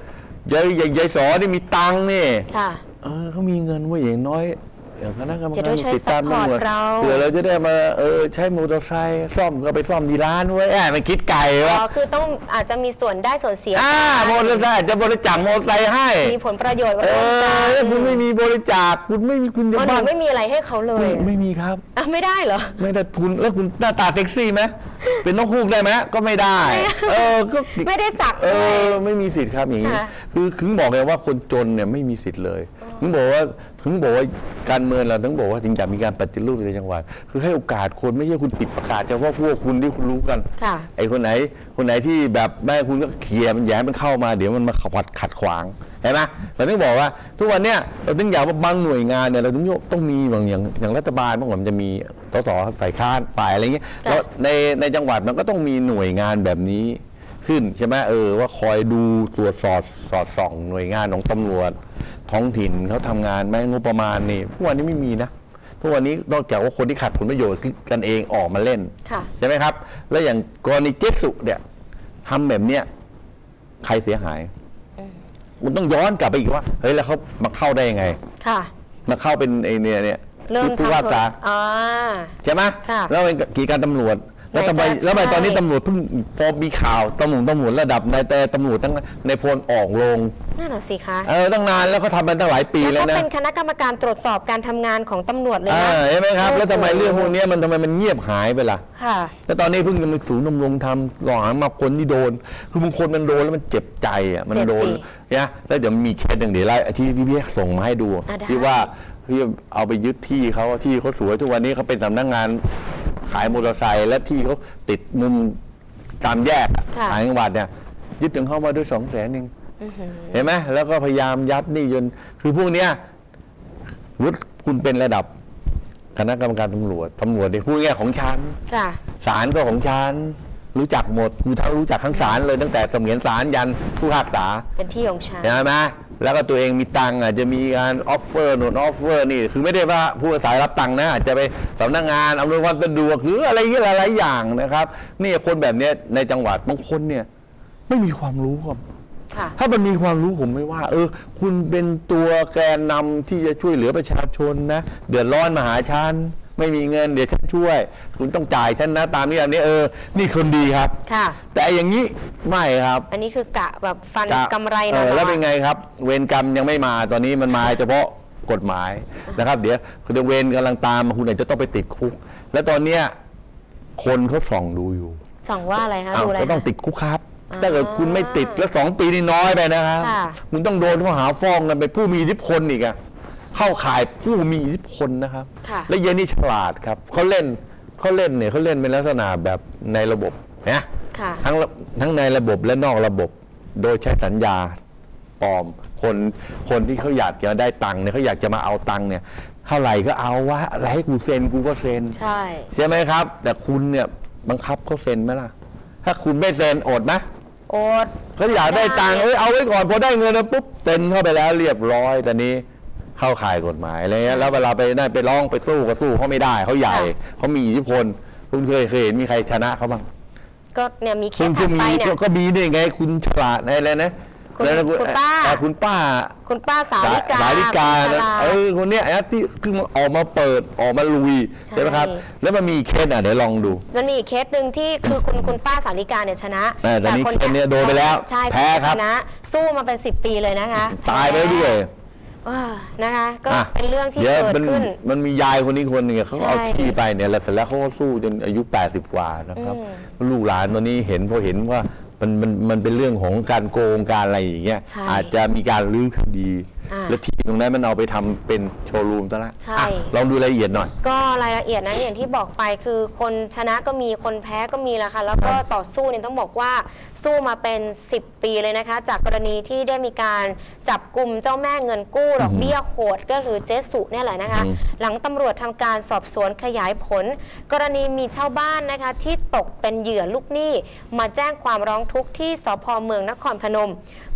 ยายสอนี่มีตังค์นี่ค่ะเขามีเงินว่าอย่างน้อยอย่างคณะกรรมจะการได้ช่วยติดตามตำรวจ support เราเผื่อเราจะได้มาใช้มอเตอร์ไซค์ซ่อมก็ไปซ่อมที่ร้านไว้มันคิดไก่วะคือต้องอาจจะมีส่วนได้ส่วนเสียมอเตอร์ไซค์จะบริจาคมอเตอร์ไซค์ให้มีผลประโยชน์ร่วมกันคุณไม่มีบริจาคคุณไม่มีคุณจะมันบ้านไม่มีอะไรให้เขาเลยไม่มีครับไม่ได้เหรอไม่ได้คุณแล้วคุณหน้าตาเซ็กซี่ไหมเป็นนกฮูกได้ไหมก็ไม่ได้ก็ไม่ได้สักไม่มีสิทธิ์ครับอย่างนี้ค่ะคือถึงบอกเลยว่าคนจนเนี่ยไม่มีสิทธิ์เลยถึงบอกว่าการเมืองเราถึงบอกว่าจริงจะมีการปฏิรูปในจังหวัดคือให้โอกาสคนไม่ใช่คุณปิดประกาศเฉพาะพวกคุณที่คุณรู้กันค่ะไอ้คนไหนที่แบบแม่คุณก็เคลียร์มันอย่าให้มันเข้ามาเดี๋ยวมันมาขัดขวางเห็นไหมเราต้องบอกว่าทุกวันเนี้ยเราต้องอยากว่าบางหน่วยงานเนี่ยเราต้องมีบางอย่างรัฐบาลเมื่อก่อนมันจะมีสสฝ่ายค้านฝ่ายอะไรเงี้ยแล้วในจังหวัดมันก็ต้องมีหน่วยงานแบบนี้ขึ้นใช่ไหมว่าคอยดูตรวจสอดส่องหน่วยงานของตำรวจท้องถิ่นเขาทำงานไหมงบประมาณนี่ทุกวันนี้ไม่มีนะทุกวันนี้นอกจากว่าคนที่ขัดผลประโยชน์กันเองออกมาเล่นใช่ไหมครับแล้วอย่างกรณีเจสุเนี่ยทำแบบเนี้ยใครเสียหายคุณต้องย้อนกลับไปอีกว่าเฮ้ยแล้วเขามาเข้าได้ยังไงค่ะมาเข้าเป็นไอเนี่ยเริ่มผู้ว่าษาใช่ไหมแล้วเป็นกี่การตำรวจแล้วทำไมตอนนี้ตำรวจเพิ่งพอมีข่าวตำรวจระดับนายแต่ตำรวจตั้งในพลออกลงนั่นน่ะสิคะตั้งนานแล้วเขาทำมาตั้งหลายปีแล้วนะก็เป็นคณะกรรมการตรวจสอบการทำงานของตำรวจเลยนะใช่ไหมครับแล้วทำไมเรื่องพวกนี้ทำไมมันเงียบหายไปล่ะค่ะแล้วตอนนี้เพิ่งจะมีศูนย์ดำรงธรรมหลังมาคนที่โดนคือบางคนมันโดนแล้วมันเจ็บใจมันโดนเนี่ยแล้วเดี๋ยวมีเคสหนึ่งเดี๋ยวที่พี่ส่งมาให้ดูที่ว่าพี่เอาไปยึดที่เขาสวยทุกวันนี้เขาเป็นสำนักงานขายมอเตอร์ไซค์และที่เขาติดมุมตามแยกขายจังหวัดเนี่ยยึดถึงเข้ามาด้วย200,000เองเห็นไหมแล้วก็พยายามยัดนี่จนคือพวกเนี้ยวุฒิคุณเป็นระดับคณะกรรมการตำรวจเนี่ยพูดง่ายของฉันศาลก็ของฉันรู้จักหมดคือทั้งรู้จักทั้งศาลเลยตั้งแต่เสมียนศาลยันผู้พิพากษาเป็นที่ของฉันเห็นไหมแล้วก็ตัวเองมีตังค์จะมีการออฟเฟอร์โน่นออฟเฟอร์นี่คือไม่ได้ว่าผู้อาศัยรับตังค์นะอาจจะไปสำนักงานอำนวยความสะดวกหรืออะไรเงี้ยหลายอย่างนะครับนี่คนแบบนี้ในจังหวัดบางคนเนี่ยไม่มีความรู้ครับถ้ามันมีความรู้ผมไม่ว่าคุณเป็นตัวแกนนำที่จะช่วยเหลือประชาชนนะเดือดร้อนมาหาฉันไม่มีเงินเดี๋ยวฉันช่วยคุณต้องจ่ายฉันนะตามนี้อันนี้นี่คนดีครับแต่อย่างนี้ไม่ครับอันนี้คือกะแบบฟันกำไรนะแล้วเป็นไงครับเวรกรรมยังไม่มาตอนนี้มันมาเฉพาะกฎหมายนะครับเดี๋ยวคือเวรกำลังตามมาคุณอาจจะต้องไปติดคุกแล้วตอนเนี้ยคนเขาส่องดูอยู่ส่องว่าอะไรคะดูอะไรก็ต้องติดคุกครับถ้าเกิดคุณไม่ติดแล้ว2 ปีนี่น้อยไปนะครับคุณต้องโดนข้อหาฟ้องกันเป็นผู้มีอิทธิพลอีกเข้าข่ายผู้มีอิทธิพลนะครับและเยนนี่ฉลาดครับเขาเล่นเป็นลักษณะแบบในระบบนะทั้งในระบบและนอกระบบโดยใช้สัญญาปลอมคนที่เขาอยากจะได้ตังค์เนี่ยเขาอยากจะมาเอาตังค์เนี่ยเท่าไหร่ก็เอาวะอะไรให้กูเซ็นกูก็เซ็นใช่ไหมครับแต่คุณเนี่ยบังคับเขาเซ็นไหมล่ะถ้าคุณไม่เซ็นอดนะอดเขาอยากได้ตังค์เอาไว้ก่อนพอได้เงินแล้วปุ๊บเซ็นเข้าไปแล้วเรียบร้อยตอนนี้เข้าข่ายกฎหมายอะไรเงี้ยแล้วเวลาไปร้องไปสู้ก็สู้เขาไม่ได้เขาใหญ่เขามีอิทธิพลคุณเคยเห็นมีใครชนะเขาบ้างก็เนี่ยมีเคสถัดไปเนี่ยก็มีได้ไงคุณฉลาดอะไรนะคุณป้าสาลิกาคนเนี้ยที่คือออกมาเปิดออกมาลุยใช่ไหมครับแล้วมันมีเคสเดี๋ยวลองดูมันมีเคสหนึ่งที่คือคุณป้าสาลิกาเนี่ยชนะแต่คนนี้โดนไปแล้วแพ้ครับชนะสู้มาเป็น10 ปีเลยนะคะตายไปด้วยนะคะก็เป็นเรื่องที่เกิดขึ้นมันมียายคนนี้คนนึงเขาเอาที่ไปเนี่ยแล้วเสร็จแล้วเขาก็สู้จนอายุ80 กว่านะครับลูกหลานตอนนี้พอเห็นว่ามันเป็นเรื่องของการโกงการอะไรอย่างเงี้ยอาจจะมีการรื้อคดีแล้วที่ตรงนั้นมันเอาไปทำเป็นโชว์รูมซะละลองดูรายละเอียดหน่อยก็รายละเอียดนั้นอย่างที่บอกไปคือคนชนะก็มีคนแพ้ก็มีละค่ะแล้วก็ต่อสู้เนี่ยต้องบอกว่าสู้มาเป็น10 ปีเลยนะคะจากกรณีที่ได้มีการจับกลุ่มเจ้าแม่เงินกู้ดอกเบี้ยโหดก็คือเจสุเนี่ยแหละนะคะหลังตำรวจทำการสอบสวนขยายผลกรณีมีชาวบ้านนะคะที่ตกเป็นเหยื่อลูกหนี้มาแจ้งความร้องทุกข์ที่สภ.เมืองนครพนมพ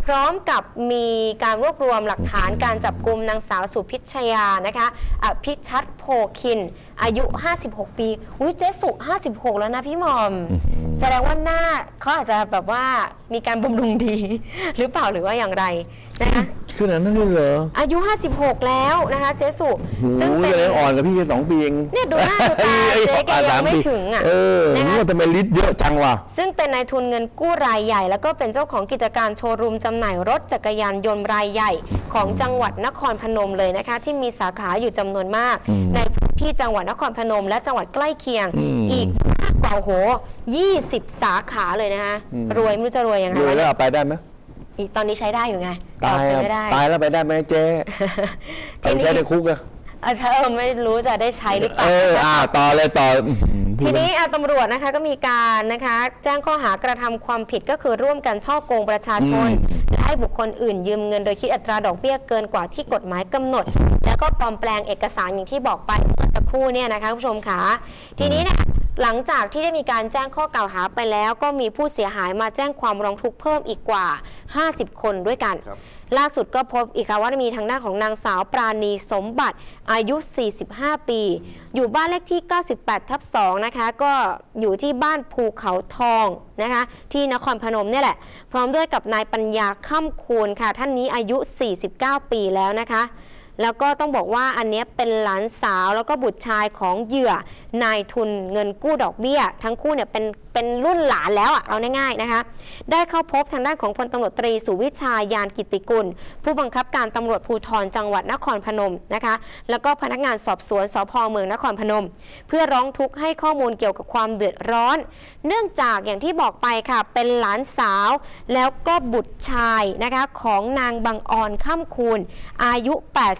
ร้อมกับมีการรวบรวมหลักฐานการจับกุมนางสาวสุพิชยานะคะอภิชัดโพคินอายุ56 ปีอุ้ยเจ๊สุ56แล้วนะพี่หม่อมแสดงว่าหน้าเขาอาจจะแบบว่ามีการบำรุงดีหรือเปล่าหรือว่าอย่างไรนะคะขนาดนั้นเลยเหรออายุ56แล้วนะคะเจ๊สุซึ่งเป็นอ่อนกับพี่แค่2 ปีเองเนี่ยดูหน้าดูตาเจ๊แกยังไม่ถึงอ่ะนะคะว่าทำไมลิตรเยอะจังวะซึ่งเป็นนายทุนเงินกู้รายใหญ่แล้วก็เป็นเจ้าของกิจการโชว์รูมจำหน่ายรถจักรยานยนต์รายใหญ่ของจังหวัดนครพนมเลยนะคะที่มีสาขาอยู่จำนวนมากในพื้นที่จังหวัดนครพนมและจังหวัดใกล้เคียงอีกมากกว่า20 สาขาเลยนะคะรวยไม่รู้จะรวยยังไงรวยแล้วเอาไปได้ไหมอีกตอนนี้ใช้ได้อยู่ไงตายแล้วไปได้ไหมเจ๊ไปใช้ในคุกอะไม่รู้จะได้ใช้หรือเปล่าต่อเลยต่อทีนี้ตำรวจนะคะก็มีการนะคะแจ้งข้อหากระทำความผิดก็คือร่วมกันฉ้อโกงประชาชนและให้บุคคลอื่นยืมเงินโดยคิดอัตราดอกเบี้ยเกินกว่าที่กฎหมายกำหนดแล้วก็ปลอมแปลงเอกสารอย่างที่บอกไปเมื่อสักครู่เนี่ยนะคะผู้ชมค่ะทีนี้เนี่ยหลังจากที่ได้มีการแจ้งข้อกล่าวหาไปแล้วก็มีผู้เสียหายมาแจ้งความร้องทุกข์เพิ่มอีกกว่า50 คนด้วยกันล่าสุดก็พบอีกค่ะว่ามีทางด้านของนางสาวปราณีสมบัติอายุ45 ปีอยู่บ้านเลขที่98/2นะคะก็อยู่ที่บ้านภูเขาทองนะคะที่นครพนมเนี่ยแหละพร้อมด้วยกับนายปัญญาค่ำคูณค่ะท่านนี้อายุ49 ปีแล้วนะคะแล้วก็ต้องบอกว่าอันนี้เป็นหลานสาวแล้วก็บุตรชายของเหยื่อนายทุนเงินกู้ดอกเบี้ยทั้งคู่เนี่ยเป็นรุ่นหลานแล้วเอาง่ายๆนะคะได้เข้าพบทางด้านของพลตำรวจตรีสุวิชายานกิติกุลผู้บังคับการตำรวจภูธรจังหวัดนครพนมนะคะแล้วก็พนักงานสอบสวนสภ.เมืองนครพนมเพื่อร้องทุกข์ให้ข้อมูลเกี่ยวกับความเดือดร้อนเนื่องจากอย่างที่บอกไปค่ะเป็นหลานสาวแล้วก็บุตรชายนะคะของนางบังออนค่ำคูณอายุ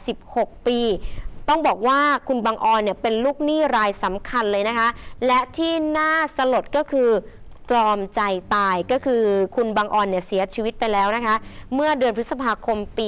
86 ปีต้องบอกว่าคุณบังออนเนี่ยเป็นลูกหนี้รายสำคัญเลยนะคะและที่น่าสลดก็คือตรอมใจตายก็คือคุณบังออนเนี่ยเสียชีวิตไปแล้วนะคะเมื่อเดือนพฤษภาคมปี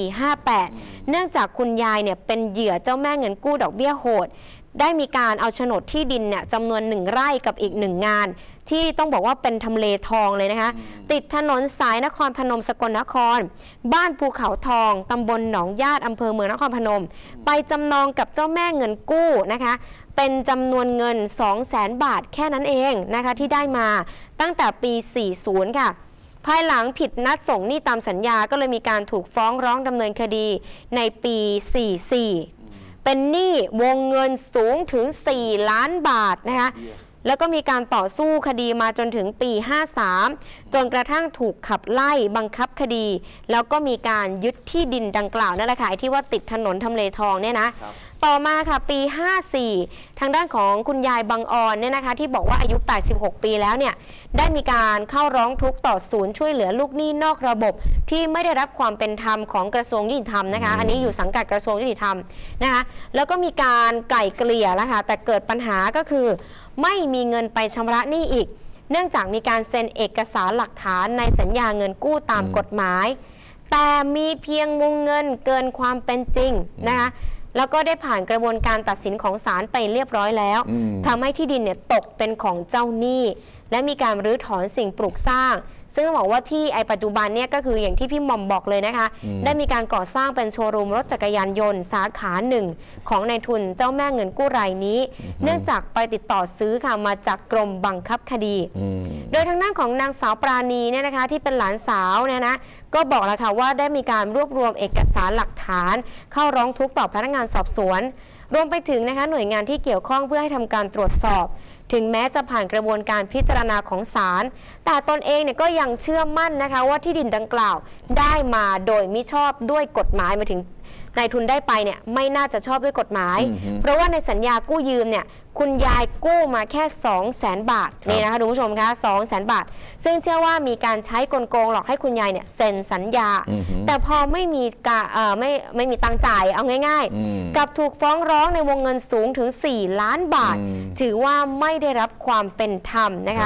58เนื่องจากคุณยายเนี่ยเป็นเหยื่อเจ้าแม่เงินกู้ดอกเบี้ยโหดได้มีการเอาโฉนดที่ดินเนี่ยจำนวน1 ไร่กับอีก1 งานที่ต้องบอกว่าเป็นทำเลทองเลยนะคะติดถนนสายนครพนมสกลนครบ้านภูเขาทองตำบลหนองญาติอำเภอเมืองนครพนมไปจำนองกับเจ้าแม่เงินกู้นะคะเป็นจำนวนเงิน 200,000 บาทแค่นั้นเองนะคะที่ได้มาตั้งแต่ปี 40 ค่ะภายหลังผิดนัดส่งหนี้ตามสัญญาก็เลยมีการถูกฟ้องร้องดำเนินคดีในปี 44เป็นหนี้วงเงินสูงถึง4 ล้านบาทนะคะแล้วก็มีการต่อสู้คดีมาจนถึงปี 53จนกระทั่งถูกขับไล่บังคับคดีแล้วก็มีการยึดที่ดินดังกล่าวนั่นแหละค่ะที่ว่าติดถนนทำเลทองเนี่ยนะต่อมาค่ะปี 54ทางด้านของคุณยายบังออนเนี่ยนะคะที่บอกว่าอายุ86 ปีแล้วเนี่ยได้มีการเข้าร้องทุกข์ต่อศูนย์ช่วยเหลือลูกหนี้นอกระบบที่ไม่ได้รับความเป็นธรรมของกระทรวงยุติธรรมนะคะอันนี้อยู่สังกัดกระทรวงยุติธรรมนะคะแล้วก็มีการไกล่เกลี่ยแล้วค่ะแต่เกิดปัญหาก็คือไม่มีเงินไปชำระหนี้อีกเนื่องจากมีการเซ็นเอกสารหลักฐานในสัญญาเงินกู้ตามกฎหมายแต่มีเพียงวงเงินเกินความเป็นจริงนะคะแล้วก็ได้ผ่านกระบวนการตัดสินของศาลไปเรียบร้อยแล้วทำให้ที่ดินเนี่ยตกเป็นของเจ้าหนี้และมีการรื้อถอนสิ่งปลูกสร้างซึ่งต้องบอกว่าที่ปัจจุบันเนี่ยก็คืออย่างที่พี่หม่อมบอกเลยนะคะได้มีการก่อสร้างเป็นโชว์รูมรถจักรยานยนต์สาขาหนึ่งของนายทุนเจ้าแม่เงินกู้รายนี้เนื่องจากไปติดต่อซื้อค่ะมาจากกรมบังคับคดีโดยทางด้านของนางสาวปราณีเนี่ยนะคะที่เป็นหลานสาวเนี่ยนะก็บอกแล้วค่ะว่าได้มีการรวบรวมเอกสารหลักฐานเข้าร้องทุกข์ต่อพนักงานสอบสวนรวมไปถึงนะคะหน่วยงานที่เกี่ยวข้องเพื่อให้ทำการตรวจสอบถึงแม้จะผ่านกระบวนการพิจารณาของศาลแต่ตนเองเนี่ยก็ยังเชื่อมั่นนะคะว่าที่ดินดังกล่าวได้มาโดยมิชอบด้วยกฎหมายมาถึงนายทุนได้ไปเนี่ยไม่น่าจะชอบด้วยกฎหมายเพราะว่าในสัญญากู้ยืมเนี่ยคุณยายกู้มาแค่ 200,000 บาทนี่นะคะคุณผู้ชมคะ 200,000 บาทซึ่งเชื่อว่ามีการใช้กลโกงหลอกให้คุณยายเนี่ยเซ็นสัญญาแต่พอไม่มีไม่มีตังจ่ายเอาง่ายๆกับถูกฟ้องร้องในวงเงินสูงถึง4 ล้านบาทถือว่าไม่ได้รับความเป็นธรรมนะคะ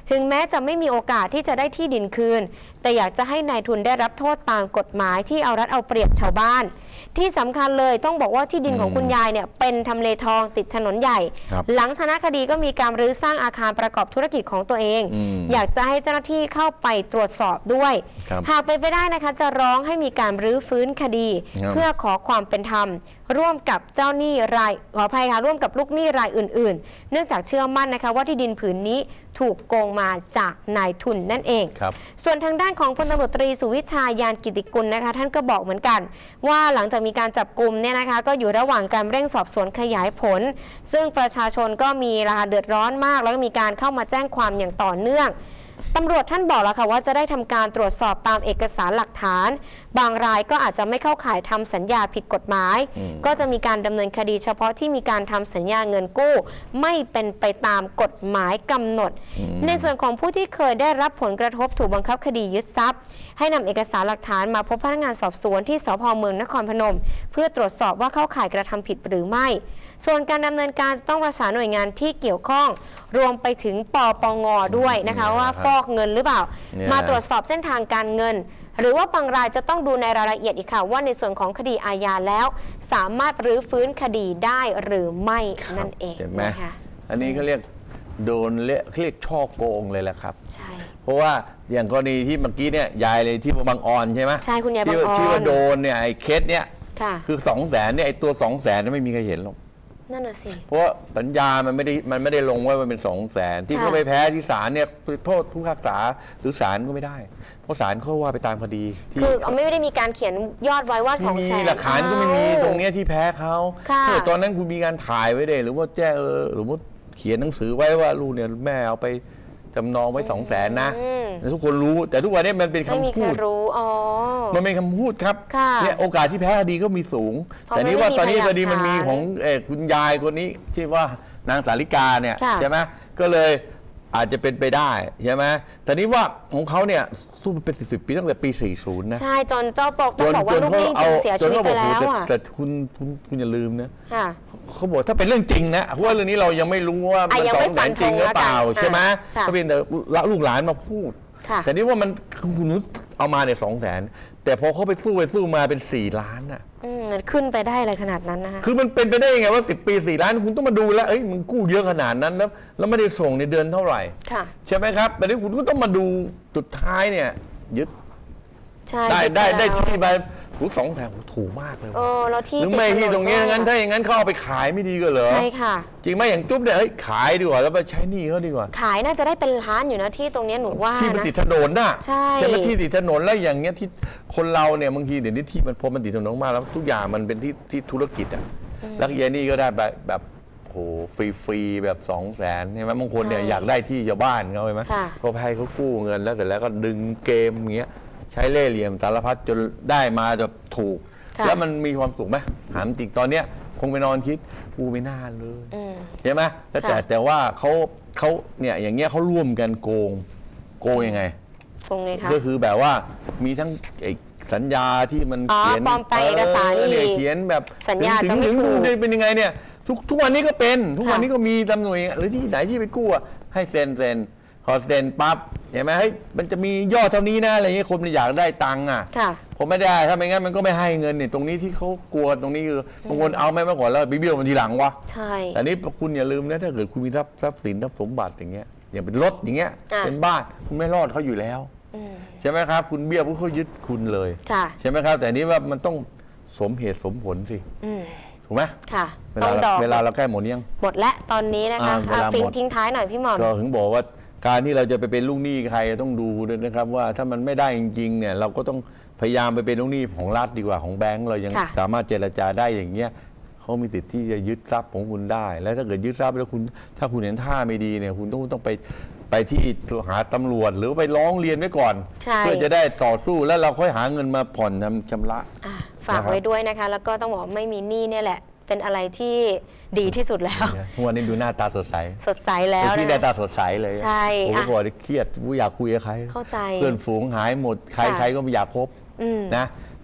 ถึงแม้จะไม่มีโอกาสที่จะได้ที่ดินคืนแต่อยากจะให้นายทุนได้รับโทษตามกฎหมายที่เอารัดเอาเปรียบชาวบ้านที่สำคัญเลยต้องบอกว่าที่ดินของคุณยายเนี่ยเป็นทำเลทองติดถนนใหญ่หลังชนะคดีก็มีการรื้อสร้างอาคารประกอบธุรกิจของตัวเองอยากจะให้เจ้าหน้าที่เข้าไปตรวจสอบด้วยหากเป็นไปได้นะคะจะร้องให้มีการรื้อฟื้นคดีเพื่อขอความเป็นธรรมร่วมกับเจ้าหนี้รายขออภัยค่ะร่วมกับลูกหนี้รายอื่นๆเนื่องจากเชื่อมั่นนะคะว่าที่ดินผืนนี้ถูกโกงมาจากนายทุนนั่นเองส่วนทางด้านของพลตำรวจตรีสุวิชายานกิติกุลนะคะท่านก็บอกเหมือนกันว่าหลังจากมีการจับกุมเนี่ยนะคะก็อยู่ระหว่างการเร่งสอบสวนขยายผลซึ่งประชาชนก็มีราคาเดือดร้อนมากแล้วก็มีการเข้ามาแจ้งความอย่างต่อเนื่องตำรวจท่านบอกแล้วค่ะว่าจะได้ทำการตรวจสอบตามเอกสารหลักฐานบางรายก็อาจจะไม่เข้าข่ายทำสัญญาผิดกฎหมายก็จะมีการดำเนินคดีเฉพาะที่มีการทำสัญญาเงินกู้ไม่เป็นไปตามกฎหมายกำหนดในส่วนของผู้ที่เคยได้รับผลกระทบถูกบังคับคดียึดทรัพย์ให้นำเอกสารหลักฐานมาพบพนักงานสอบสวนที่สภ.เมืองนครพนมเพื่อตรวจสอบว่าเข้าข่ายกระทำผิดหรือไม่ส่วนการดำเนินการจะต้องประสานหน่วยงานที่เกี่ยวข้องรวมไปถึงปปง.ด้วยนะคะว่าฟอกเงินหรือเปล่ามาตรวจสอบเส้นทางการเงินหรือว่าบางรายจะต้องดูในรายละเอียดอีกค่ะว่าในส่วนของคดีอาญาแล้วสามารถรื้อฟื้นคดีได้หรือไม่นั่นเองนะคะอันนี้เขาเรียกโดนเรียกช่อโกงเลยแหละครับใช่เพราะว่าอย่างกรณีที่เมื่อกี้เนี่ยยายเลยที่บางออนใช่ไหมใช่คุณยายบางออนที่ว่าโดนเนี่ยไอ้เคสเนี่ยคือ200,000เนี่ยไอ้ตัว200,000ไม่มีใครเห็นหรอกนั่นน่ะสิเพราะสัญญามันไม่ได้ลงว่ามันเป็น200,000ที่เขาไปแพ้ที่ศาลเนี่ยโทษผู้พิพากษาหรือศาลก็ไม่ได้เพราะศาลเขาว่าไปตามคดีคือไม่ได้มีการเขียนยอดไว้ว่า200,000 มีหลักฐานก็ไม่มีตรงนี้ที่แพ้เขาตอนนั้นคุณมีการถ่ายไว้เลยหรือว่าแจ้งหรือว่าเขียนหนังสือไว้ว่าลูกเนี่ยแม่เอาไปจำนองไว้200,000นะทุกคนรู้แต่ทุกวันนี้มันเป็นคำพูดมันเป็นคำพูดครับเนี่ยโอกาสที่แพ้คดีก็มีสูงแต่นี้ว่าตอนนี้คดีมันมีของคุณยายคนนี้ที่ว่านางสาริกาเนี่ยใช่ไหมก็เลยอาจจะเป็นไปได้ใช่ไหมแต่นี้ว่าของเขาเนี่ยสู้เป็น10 ปีตั้งแต่ปี40นะใช่จนเจ้าปกต้องบอกว่าลูกหนี้จนเสียชีวิตไปแล้วแต่คุณอย่าลืมนะเขาบอกถ้าเป็นเรื่องจริงนะเพราะว่าเรื่องนี้เรายังไม่รู้ว่ามัน200,000จริงหรือเปล่าใช่ไหมก็เป็นแต่ลูกหลานมาพูดแต่นี่ว่ามันคุณนุชเอามาเนี่ย200,000แต่พอเขาไปสู้มาเป็น4 ล้านอ่ะมันขึ้นไปได้อะไรขนาดนั้นนะคะคือมันเป็นไปได้ยังไงว่า10 ปี4 ล้านคุณต้องมาดูแล้วมึงกู้เยอะขนาดนั้นแล้วไม่ได้ส่งในเดือนเท่าไหร่ใช่ไหมครับแต่นี่คุณก็ต้องมาดูสุดท้ายเนี่ยยึดได้ที่ไป200,000ถูกมากเลยแล้วที่หรือไม่ที่ตรงนี้งั้นถ้าอย่างนั้นเขาเอาไปขายไม่ดีก็เหรอใช่ค่ะจริงไหมอย่างจุ๊บเนี่ยขายดีกว่าแล้วไปใช้หนี้เขาดีกว่าขายน่าจะได้เป็นล้านอยู่นะที่ตรงนี้หนูว่าที่มันติดถนนน่ะใช่ไหมที่ติดถนนแล้วอย่างเงี้ยที่คนเราเนี่ยบางทีเดี๋ยวนี้ที่มันพอมันติดถนนมากแล้วทุกอย่างมันเป็นที่ธุรกิจอ่ะแล้วยายนี่ก็ได้แบบโหฟรีแบบ200,000ใช่ไหมบางคนเนี่ยอยากได้ที่ชาวบ้านเขาใช่ไหมเขาให้เขากู้เงินแล้วเสร็จแล้วก็ดึงเกมอย่างเงี้ยใช้เล่ห์เหลี่ยมสารพัดจนได้มาจะถูกแล้วมันมีความสุขไหมถามจริงตอนเนี้ยคงไปนอนคิดกูไม่น่าเลยใช่ไหมแต่ว่าเขาเนี่ยอย่างเงี้ยเขาร่วมกันโกงยังไงก็คือแบบว่ามีทั้งสัญญาที่มันเขียนปลอมแปลงเอกสารเนี่ยเขียนแบบสัญญาจะไม่ถูกเป็นยังไงเนี่ยทุกวันนี้ก็เป็นทุกวันนี้ก็มีตำรวจหรือที่ไหนที่ไปกู้ให้เซ็นพอเซ็นปั๊บเห็นไหมมันจะมียอดเท่านี้นะอะไรเงี้ยคนอยากได้ตังค์อ่ะผมไม่ได้ถ้าไม่งั้นมันก็ไม่ให้เงินเนี่ยตรงนี้ที่เขากลัวตรงนี้คือบางคนเอาไม่มาก่อนแล้วบิเบี้ยวมันทีหลังวะใช่แต่นี้คุณอย่าลืมนะถ้าเกิดคุณมีทรัพย์สินทรัพย์สมบัติอย่างเงี้ยอย่างเป็นรถอย่างเงี้ยเป็นบ้านคุณไม่รอดเขาอยู่แล้วใช่ไหมครับคุณเบี้ยวพวกเขายึดคุณเลยใช่ไหมครับแต่นี้ว่ามันต้องสมเหตุสมผลสิถูกไหมค่ะเวลาเราใกล้หมดยังหมดและตอนนี้นะคะฟิงทิ้งท้ายหน่อยพี่หมอก็ถึงบอกว่าการที่เราจะไปเป็นลูกหนี้ใครต้องดูด้วยนะครับว่าถ้ามันไม่ได้จริงๆเนี่ยเราก็ต้องพยายามไปเป็นลูกหนี้ของรัฐดีกว่าของแบงก์เรายังสามารถเจรจาได้อย่างเงี้ยเขามีสิทธิ์ที่จะยึดทรัพย์ของคุณได้แล้วถ้าเกิดยึดทรัพย์แล้วคุณถ้าคุณเห็นท่าไม่ดีเนี่ยคุณต้องไปที่หาตำรวจหรือไปร้องเรียนไว้ก่อนเพื่อจะได้ต่อสู้แล้วเราค่อยหาเงินมาผ่อนชำระฝากไว้ด้วยนะคะแล้วก็ต้องบอกไม่มีหนี้เนี่ยแหละเป็นอะไรที่ดีที่สุดแล้ววันนี้ดูหน้าตาสดใสแล้วที่หน้าตาสดใสเลยใช่ผมก็บอกเครียดอยากคุยกับใครเข้าใจเพื่อนฝูงหายหมดใครก็ไม่อยากคบนะ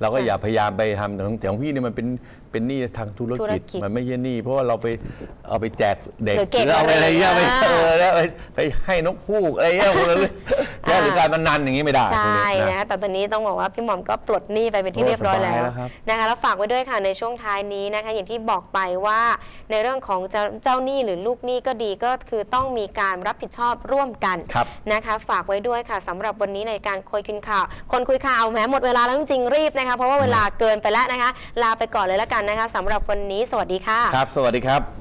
เราก็อย่าพยายามไปทำแต่ของพี่เนี่ยมันเป็นหนี้ทางธุรกิจมันไม่ใช่หนี้เพราะว่าเราไปเอาไปแจกเด็กหรือเอาไปอะไรเงี้ยไปให้นกฮูกอะไรเงี้ยหรือการพนันอย่างนี้ไม่ได้ใช่นะแต่ตอนนี้ต้องบอกว่าพี่หม่อมก็ปลดหนี้ไปเป็นที่เรียบร้อยแล้วนะคะแล้วฝากไว้ด้วยค่ะในช่วงท้ายนี้นะคะอย่างที่บอกไปว่าในเรื่องของเจ้าหนี้หรือลูกหนี้ก็ดีก็คือต้องมีการรับผิดชอบร่วมกันนะคะฝากไว้ด้วยค่ะสำหรับวันนี้ในการคุยข่าวคนคุยข่าวแม้หมดเวลาแล้วจริงๆรีบนะคะเพราะว่าเวลาเกินไปแล้วนะคะลาไปก่อนเลยแล้วกันนะคะสำหรับวันนี้สวัสดีค่ะครับสวัสดีครับ